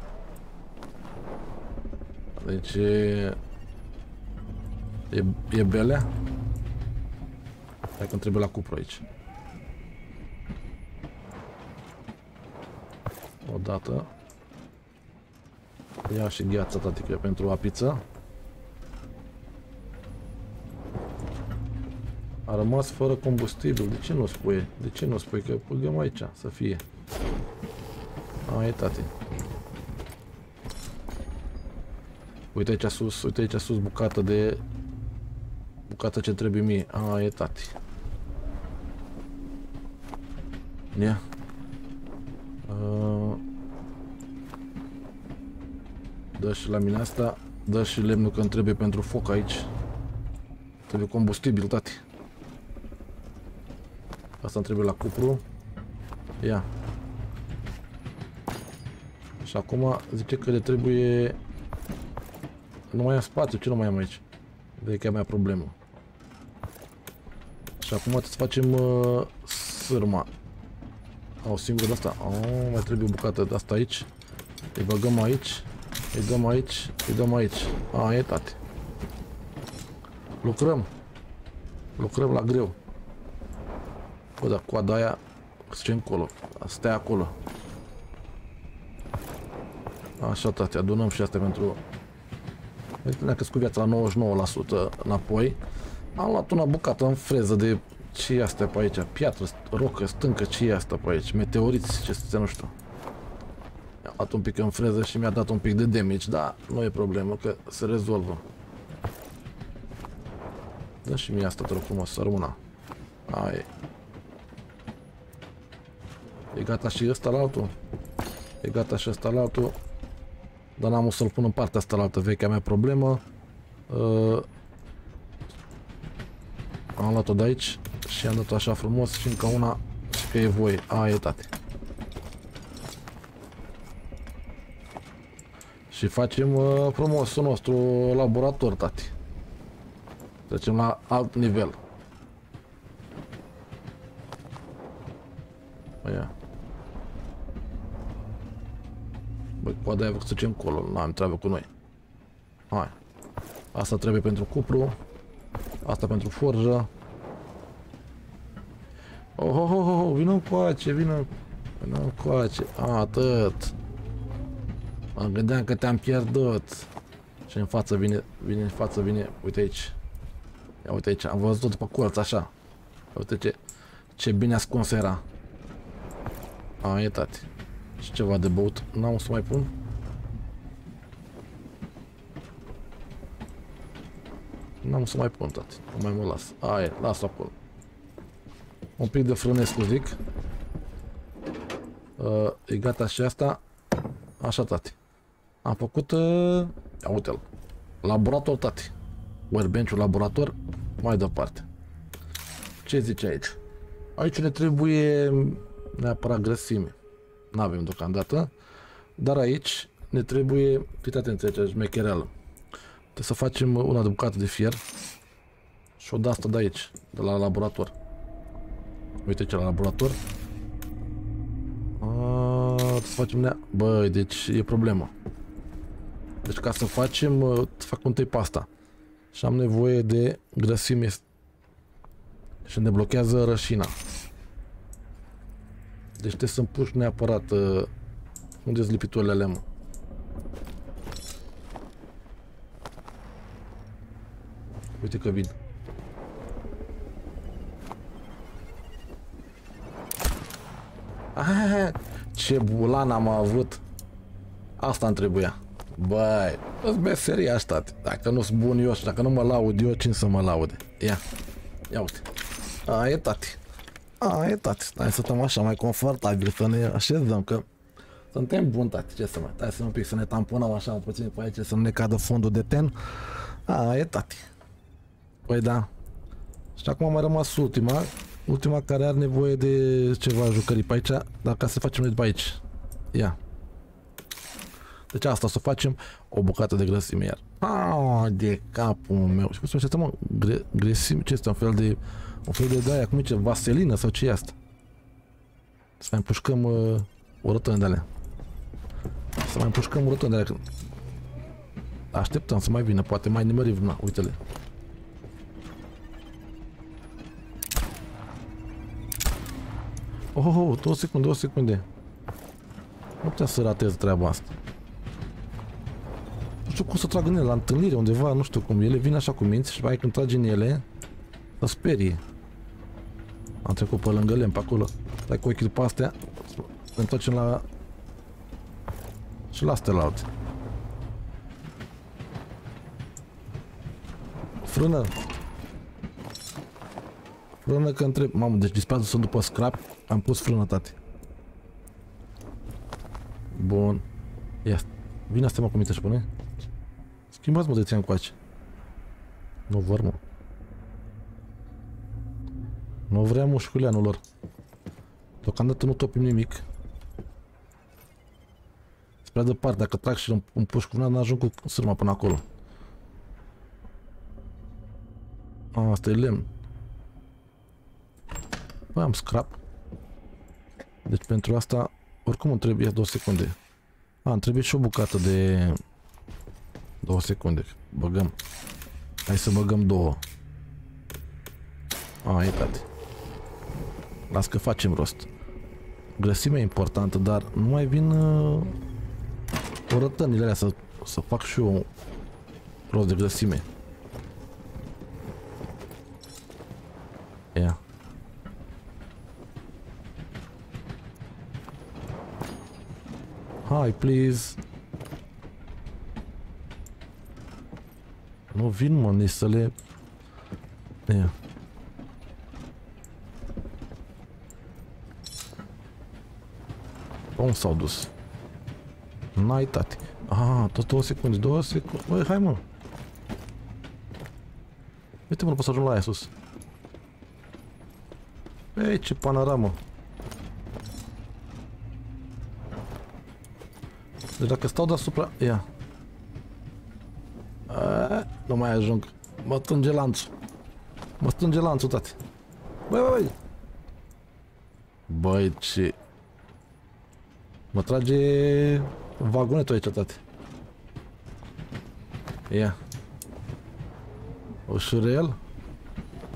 Deci... E, e belea? Hai că-mi trebuie la cupru aici. Odată. Ia și gheața, tatică, pentru apiță. A rămas fără combustibil. De ce nu spui? De ce nu spui? Că băgăm aici, să fie. Ai, tati. Uite aici sus, uite aici sus bucată de... Bucată ce trebuie mie. A, e, tati. Ia. Uh... Dă și la mine asta. Dă și lemnul că îmi trebuie pentru foc aici. Trebuie combustibil, tati. Asta îmi trebuie la cupru. Ia. Și acum zice că le trebuie... Nu mai am spațiu, ce nu mai am aici? De că e mea problemă. Și acum trebuie să facem uh, sârma. O singură de asta. Oh, mai trebuie o bucată de asta aici. Îi băgăm aici. Îi dăm aici. Îi dăm aici. A, e, tati. Lucrăm. Lucrăm la greu. Bă, dar coada aia ce încolo. Stai acolo. Așa, tati, adunăm și astea pentru... Ne-a crescut viața la nouăzeci și nouă la sută înapoi. Am luat una bucată în freză de... Ce e asta pe aici? Piatră, rocă, stâncă, ce e asta pe aici? Meteoriți, ce să nu știu. Am luat un pic în freză și mi-a dat un pic de damage, dar nu e problemă, că se rezolvă. Dă și mie asta, te rog frumos, să rămână. Ai. E gata și ăsta la altul? E gata și ăsta la altul? Dar n-am o să-l pun în partea asta la altă, vechea mea problemă. Uh, am luat-o de aici și am dat-o așa frumos și încă una și că e voie. A, e, tati. Și facem uh, frumosul nostru laborator, tati. Trecem la alt nivel. Ia. Băi, coada aia să ducem încolo, nu am treabă cu noi. Hai. Asta trebuie pentru cupru. Asta pentru forjă. Oh, oh, oh, oh, vină încoace, vină. Vină încoace. Atât. Mă gândeam că te-am pierdut. Și în față vine, vine în față, vine, uite aici. Ia uite aici, am văzut-o după colț, așa. Uite ce, ce bine ascuns era. A, e tati. Și ceva de băut, n-am să mai pun. N-am să mai pun, tati, nu mai mă las. Aia, las-o acolo. Un pic de frânescu, zic. Uh, e gata și asta. Așa, tati. Am făcut... Uh... Ia uite-l. Laborator, tati. Workbench-ul laborator. Mai departe. Ce zice aici? Aici ne trebuie neapărat grăsime. N-avem deocamdată. Dar aici ne trebuie... Fiți atenți aici, șmechereală. Trebuie să facem una de bucată de fier. Și o de asta de aici. De la laborator. Uite ce la laborator. A, să facem nea... Băi, deci e problemă. Deci ca să facem, fac întâi pasta. Și am nevoie de grăsime. Și ne blochează rășina. Deci trebuie să-mi puși neapărat uh, unde-s lipiturile alea, mă. Uite că vin. Ah, ce bulan am avut. Asta îmi trebuia. Băi, îți meseria asta. Dacă nu sunt bun eu și dacă nu mă laud eu, cine să mă laude? Ia, ia uite. A, e tati. A, e tati. Stai să stăm așa mai confortabil, să ne așezăm, că suntem buni, tati. Ce să mai, stai să un pic, să ne tamponăm așa puțin pe aici, să nu ne cadă fondul de ten. A, e tati. Păi da. Și acum a mai rămas ultima. Ultima care are nevoie de ceva jucării pe aici, dar ca să facem noi după aici. Ia. Deci asta, să facem o bucată de grăsime iar. Ah, de capul meu. Și cum se numește, mă? Gre grăsime? Ce este? Un fel de... Un fel de de-aia, cum zice? Vaselină sau ce e asta? Să mai împușcăm uh, urătăni de alea. Să mai împușcăm urătăni de alea. Așteptăm să mai vină, poate mai nimări vina. Uite-le. Oh, oh, oh, două secunde, două secunde. Nu putea să ratez treaba asta. Nu știu cum să trag în ele, la întâlnire undeva, nu știu cum. Ele vin așa cu minți și mai când tragi în ele, să sperie. Am trecut pe lângă lemn, pe acolo. Stai cu ochii după astea, să ne întoarcem la... și la astea la alte. Frână! Frână că întreb... Mamă, deci dispează sunt după scrap, am pus frână, tati. Bun. Ia, vine asta mă cu minte și pune. Schimbați mă de ți-am coace. Nu vor, mă. Nu vrea mușculeanul lor. Deocamdată nu topim nimic. Spre departe, dacă trag și îmi puși cu mâna, n-ajung cu sârma până acolo. A, asta e lemn. Băi, am scrap. Deci pentru asta, oricum îmi trebuie două secunde. A, îmi trebuie și o bucată de... Două secunde. Băgăm. Hai să băgăm două. A, e tati. Las că facem rost. Grăsimea e importantă, dar nu mai vin uh, orătănile alea să, să fac și eu rost de grăsime. Ia. Hai, please. Nu vin, mă, nici să le... Ia. Cum s-au dus? N-ai, tati. Ah, tot două secunde, două secunde. Băi, hai, mă. Uite, mă, nu pot să ajung la aia sus. Ei, ce panoramă. Deci dacă stau deasupra... Ia. A, nu mai ajung. Mă strânge lanțul. Mă strânge lanțul, tati. Băi, băi, băi. Băi, ce... Mă trage vagonetul aici, tati. Ia. Ușurel.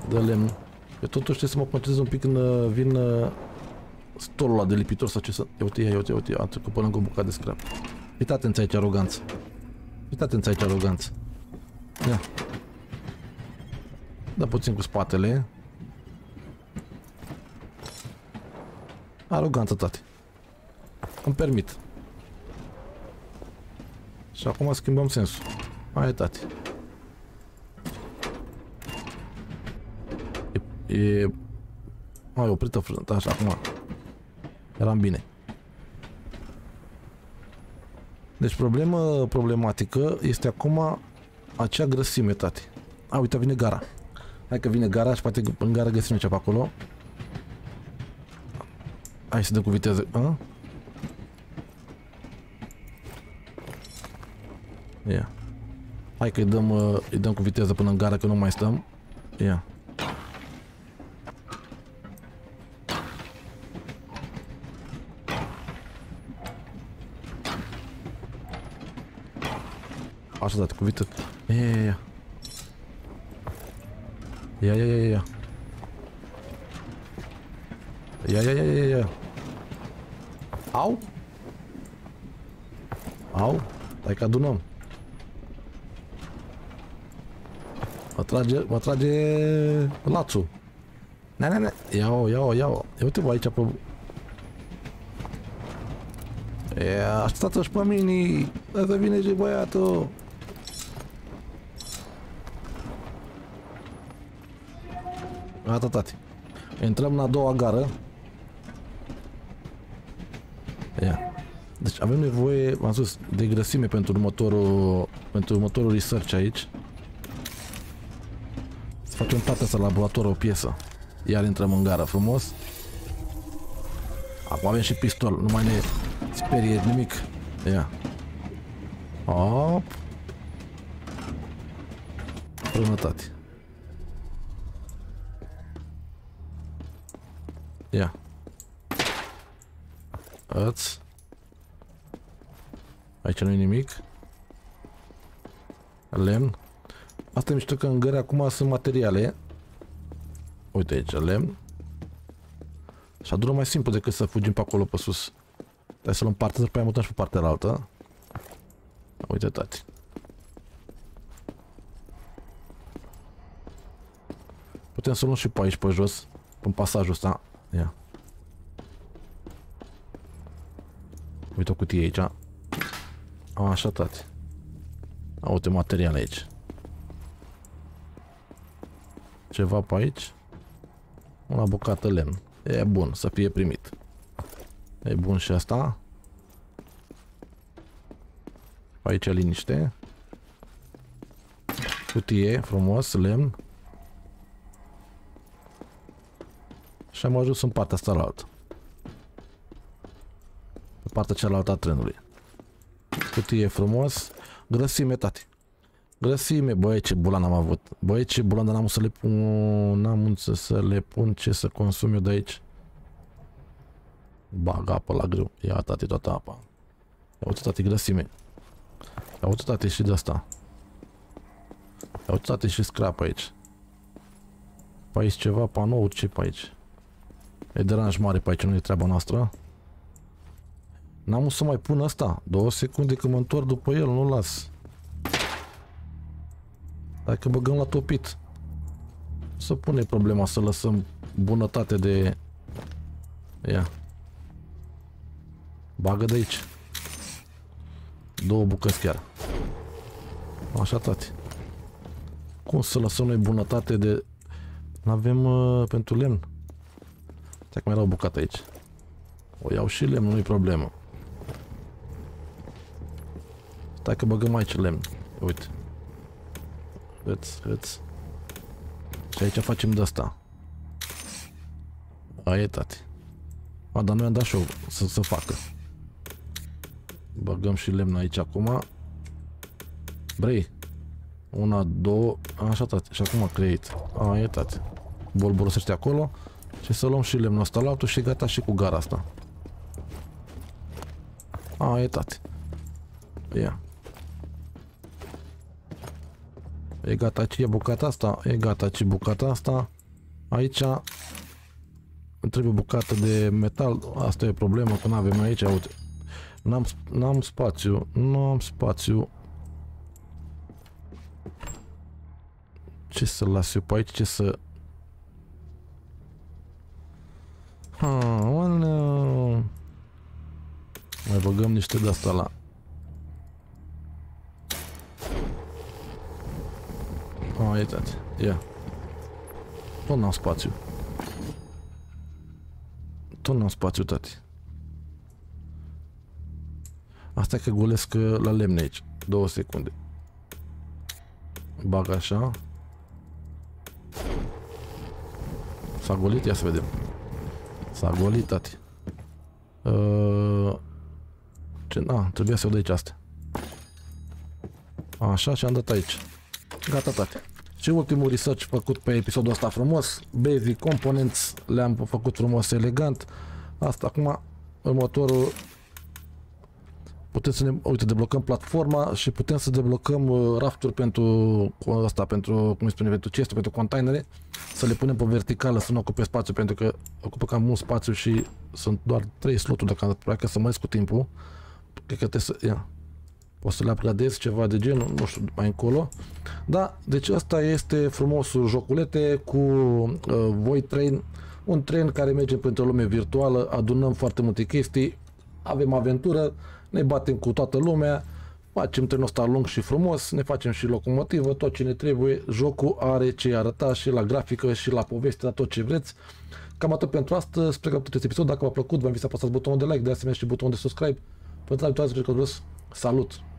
de lemn. Eu totuși trebuie să mă concentrez un pic când vin stolul ăla de lipitor sau ce să... Ia uite, ia uite, ia uite, am trecut pe lângă o bucată de scrap. Uite atenți aici, aroganță. Uite atenți aici, aroganță. Ia. Dă puțin cu spatele. Aroganță, tati. Îmi permit. Și acum schimbăm sensul. Hai, tati. E... e... Ai oprită frână, așa, acum. Eram bine. Deci problemă problematică este acum acea grăsime, tati. A, uite, vine gara. Hai că vine gara și poate în gara găsim ceva pe acolo. Hai să dăm cu viteză. A? Ia. Hai că îi dăm, îi dăm cu viteză până în gara, că nu mai stăm. Ia. Așa, dat cu viteză. Ia, ia, ia. Ia, ia, ia, ia. Ia, ia, ia, ia, ia. Au? Au? Hai că adunăm. Mă trage, mă trage lațul. Ne, ne, ne. Ia-o, ia-o, ia-o. Ia uite-vă aici pe... Ia, așteptați-o și pe mini. Asta vine și băiatul. Gata, tati. Intrăm în a doua gară. Ia. Deci avem nevoie, v-am spus, de grăsime pentru următorul, pentru următorul research aici. Să facem partea asta la laborator o piesă. Iar intrăm în gară frumos. Acum avem și pistol, nu mai ne sperie nimic. Ia. Hop. Frânătate. Ia. Ați. Aici nu e nimic. Lemn. Asta e mișto că în gări acum sunt materiale. Uite aici, lemn. Și adună mai simplu decât să fugim pe acolo pe sus. Trebuie să luăm partea, să-l mutăm și pe partea altă. Uite, tati. Putem să luăm și pe aici, pe jos, pe pasajul ăsta. Ia. Uite o cutie aici. A, așa, tati. A, uite materiale aici. Ceva pe aici. Una bucată lemn. E bun să fie primit. E bun și asta. Aici liniște. Cutie, frumos, lemn. Și am ajuns în partea asta la altă. Pe partea cealaltă a trenului. Cutie frumos. Grăsime, tati. Grăsime, băi, ce bulan am avut. Băi, ce bulan, dar n-am să le pun. N-am să le pun ce să consum eu de aici. Bag apă la grâu. Ia, tati, toată apa. Ia uite, tati, grăsime. Ia uite, tati, și de asta. Ia uite, tati, și scrap aici. Pe aici ceva, panouri, ce pe aici? E deranj mare pe aici, nu e treaba noastră. N-am să mai pun asta. Două secunde că mă întorc după el, nu las. Dacă băgăm la topit. Să pune problema să lăsăm bunătate de... Ia. Bagă de aici. Două bucăți chiar. Așa, tati. Cum să lăsăm noi bunătate de... N-avem uh, pentru lemn. Stai că mai era o bucată aici. O iau și lemn, nu-i problemă. Stai că băgăm aici lemn. Uite. Hăți, hăți. Și aici facem de asta. Aia e, tati. A, dar noi am dat și eu să se facă. Băgăm și lemn aici acum. Brei. Una, două. Așa, tati. Și acum create. Aia e, tati. Bolborosește acolo. Și să luăm și lemnul ăsta la altul și gata și cu gara asta. Aia e, tati. Ia. E gata și bucata asta. E gata și bucata asta. Aici îmi trebuie bucată de metal. Asta e problema, că nu avem aici, uite. N-am, n-am spațiu, nu am spațiu. Ce să las eu pe aici, ce să... Ha, oleu. Mai băgăm niște de-asta la... A, uitați, ia. Tot n-am spațiu. Tot n-am spațiu, tati. Asta e că golesc la lemne aici. Două secunde. Bag așa. S-a golit? Ia să vedem. S-a golit, tati. Uh, ce? A, trebuia să o de aici astea. Așa, și am dat aici. Gata, tati. Și ultimul research făcut pe episodul ăsta frumos. Basic components. Le-am făcut frumos, elegant. Asta acum, următorul... Putem să ne, uite, deblocăm platforma și putem să deblocăm uh, rafturi pentru asta, pentru, cum spune, pentru chest, pentru containere, să le punem pe verticală, să nu ocupe spațiu, pentru că ocupă cam mult spațiu și sunt doar trei sloturi, dacă pleacă să măresc cu timpul. Cred că trebuie să, ia, poți să le upgradez ceva de genul, nu știu, mai încolo. Da, deci asta este frumosul joculete cu uh, Void Train, un tren care merge pentru o lume virtuală, adunăm foarte multe chestii, avem aventură, ne batem cu toată lumea, facem trenul ăsta lung și frumos, ne facem și locomotivă, tot ce ne trebuie. Jocul are ce arăta și la grafică și la poveste, la tot ce vreți. Cam atât pentru astăzi, sper că acest episod, dacă v-a plăcut, vă invit să apăsați butonul de like, de asemenea și butonul de subscribe. Pentru la viitoare, salut!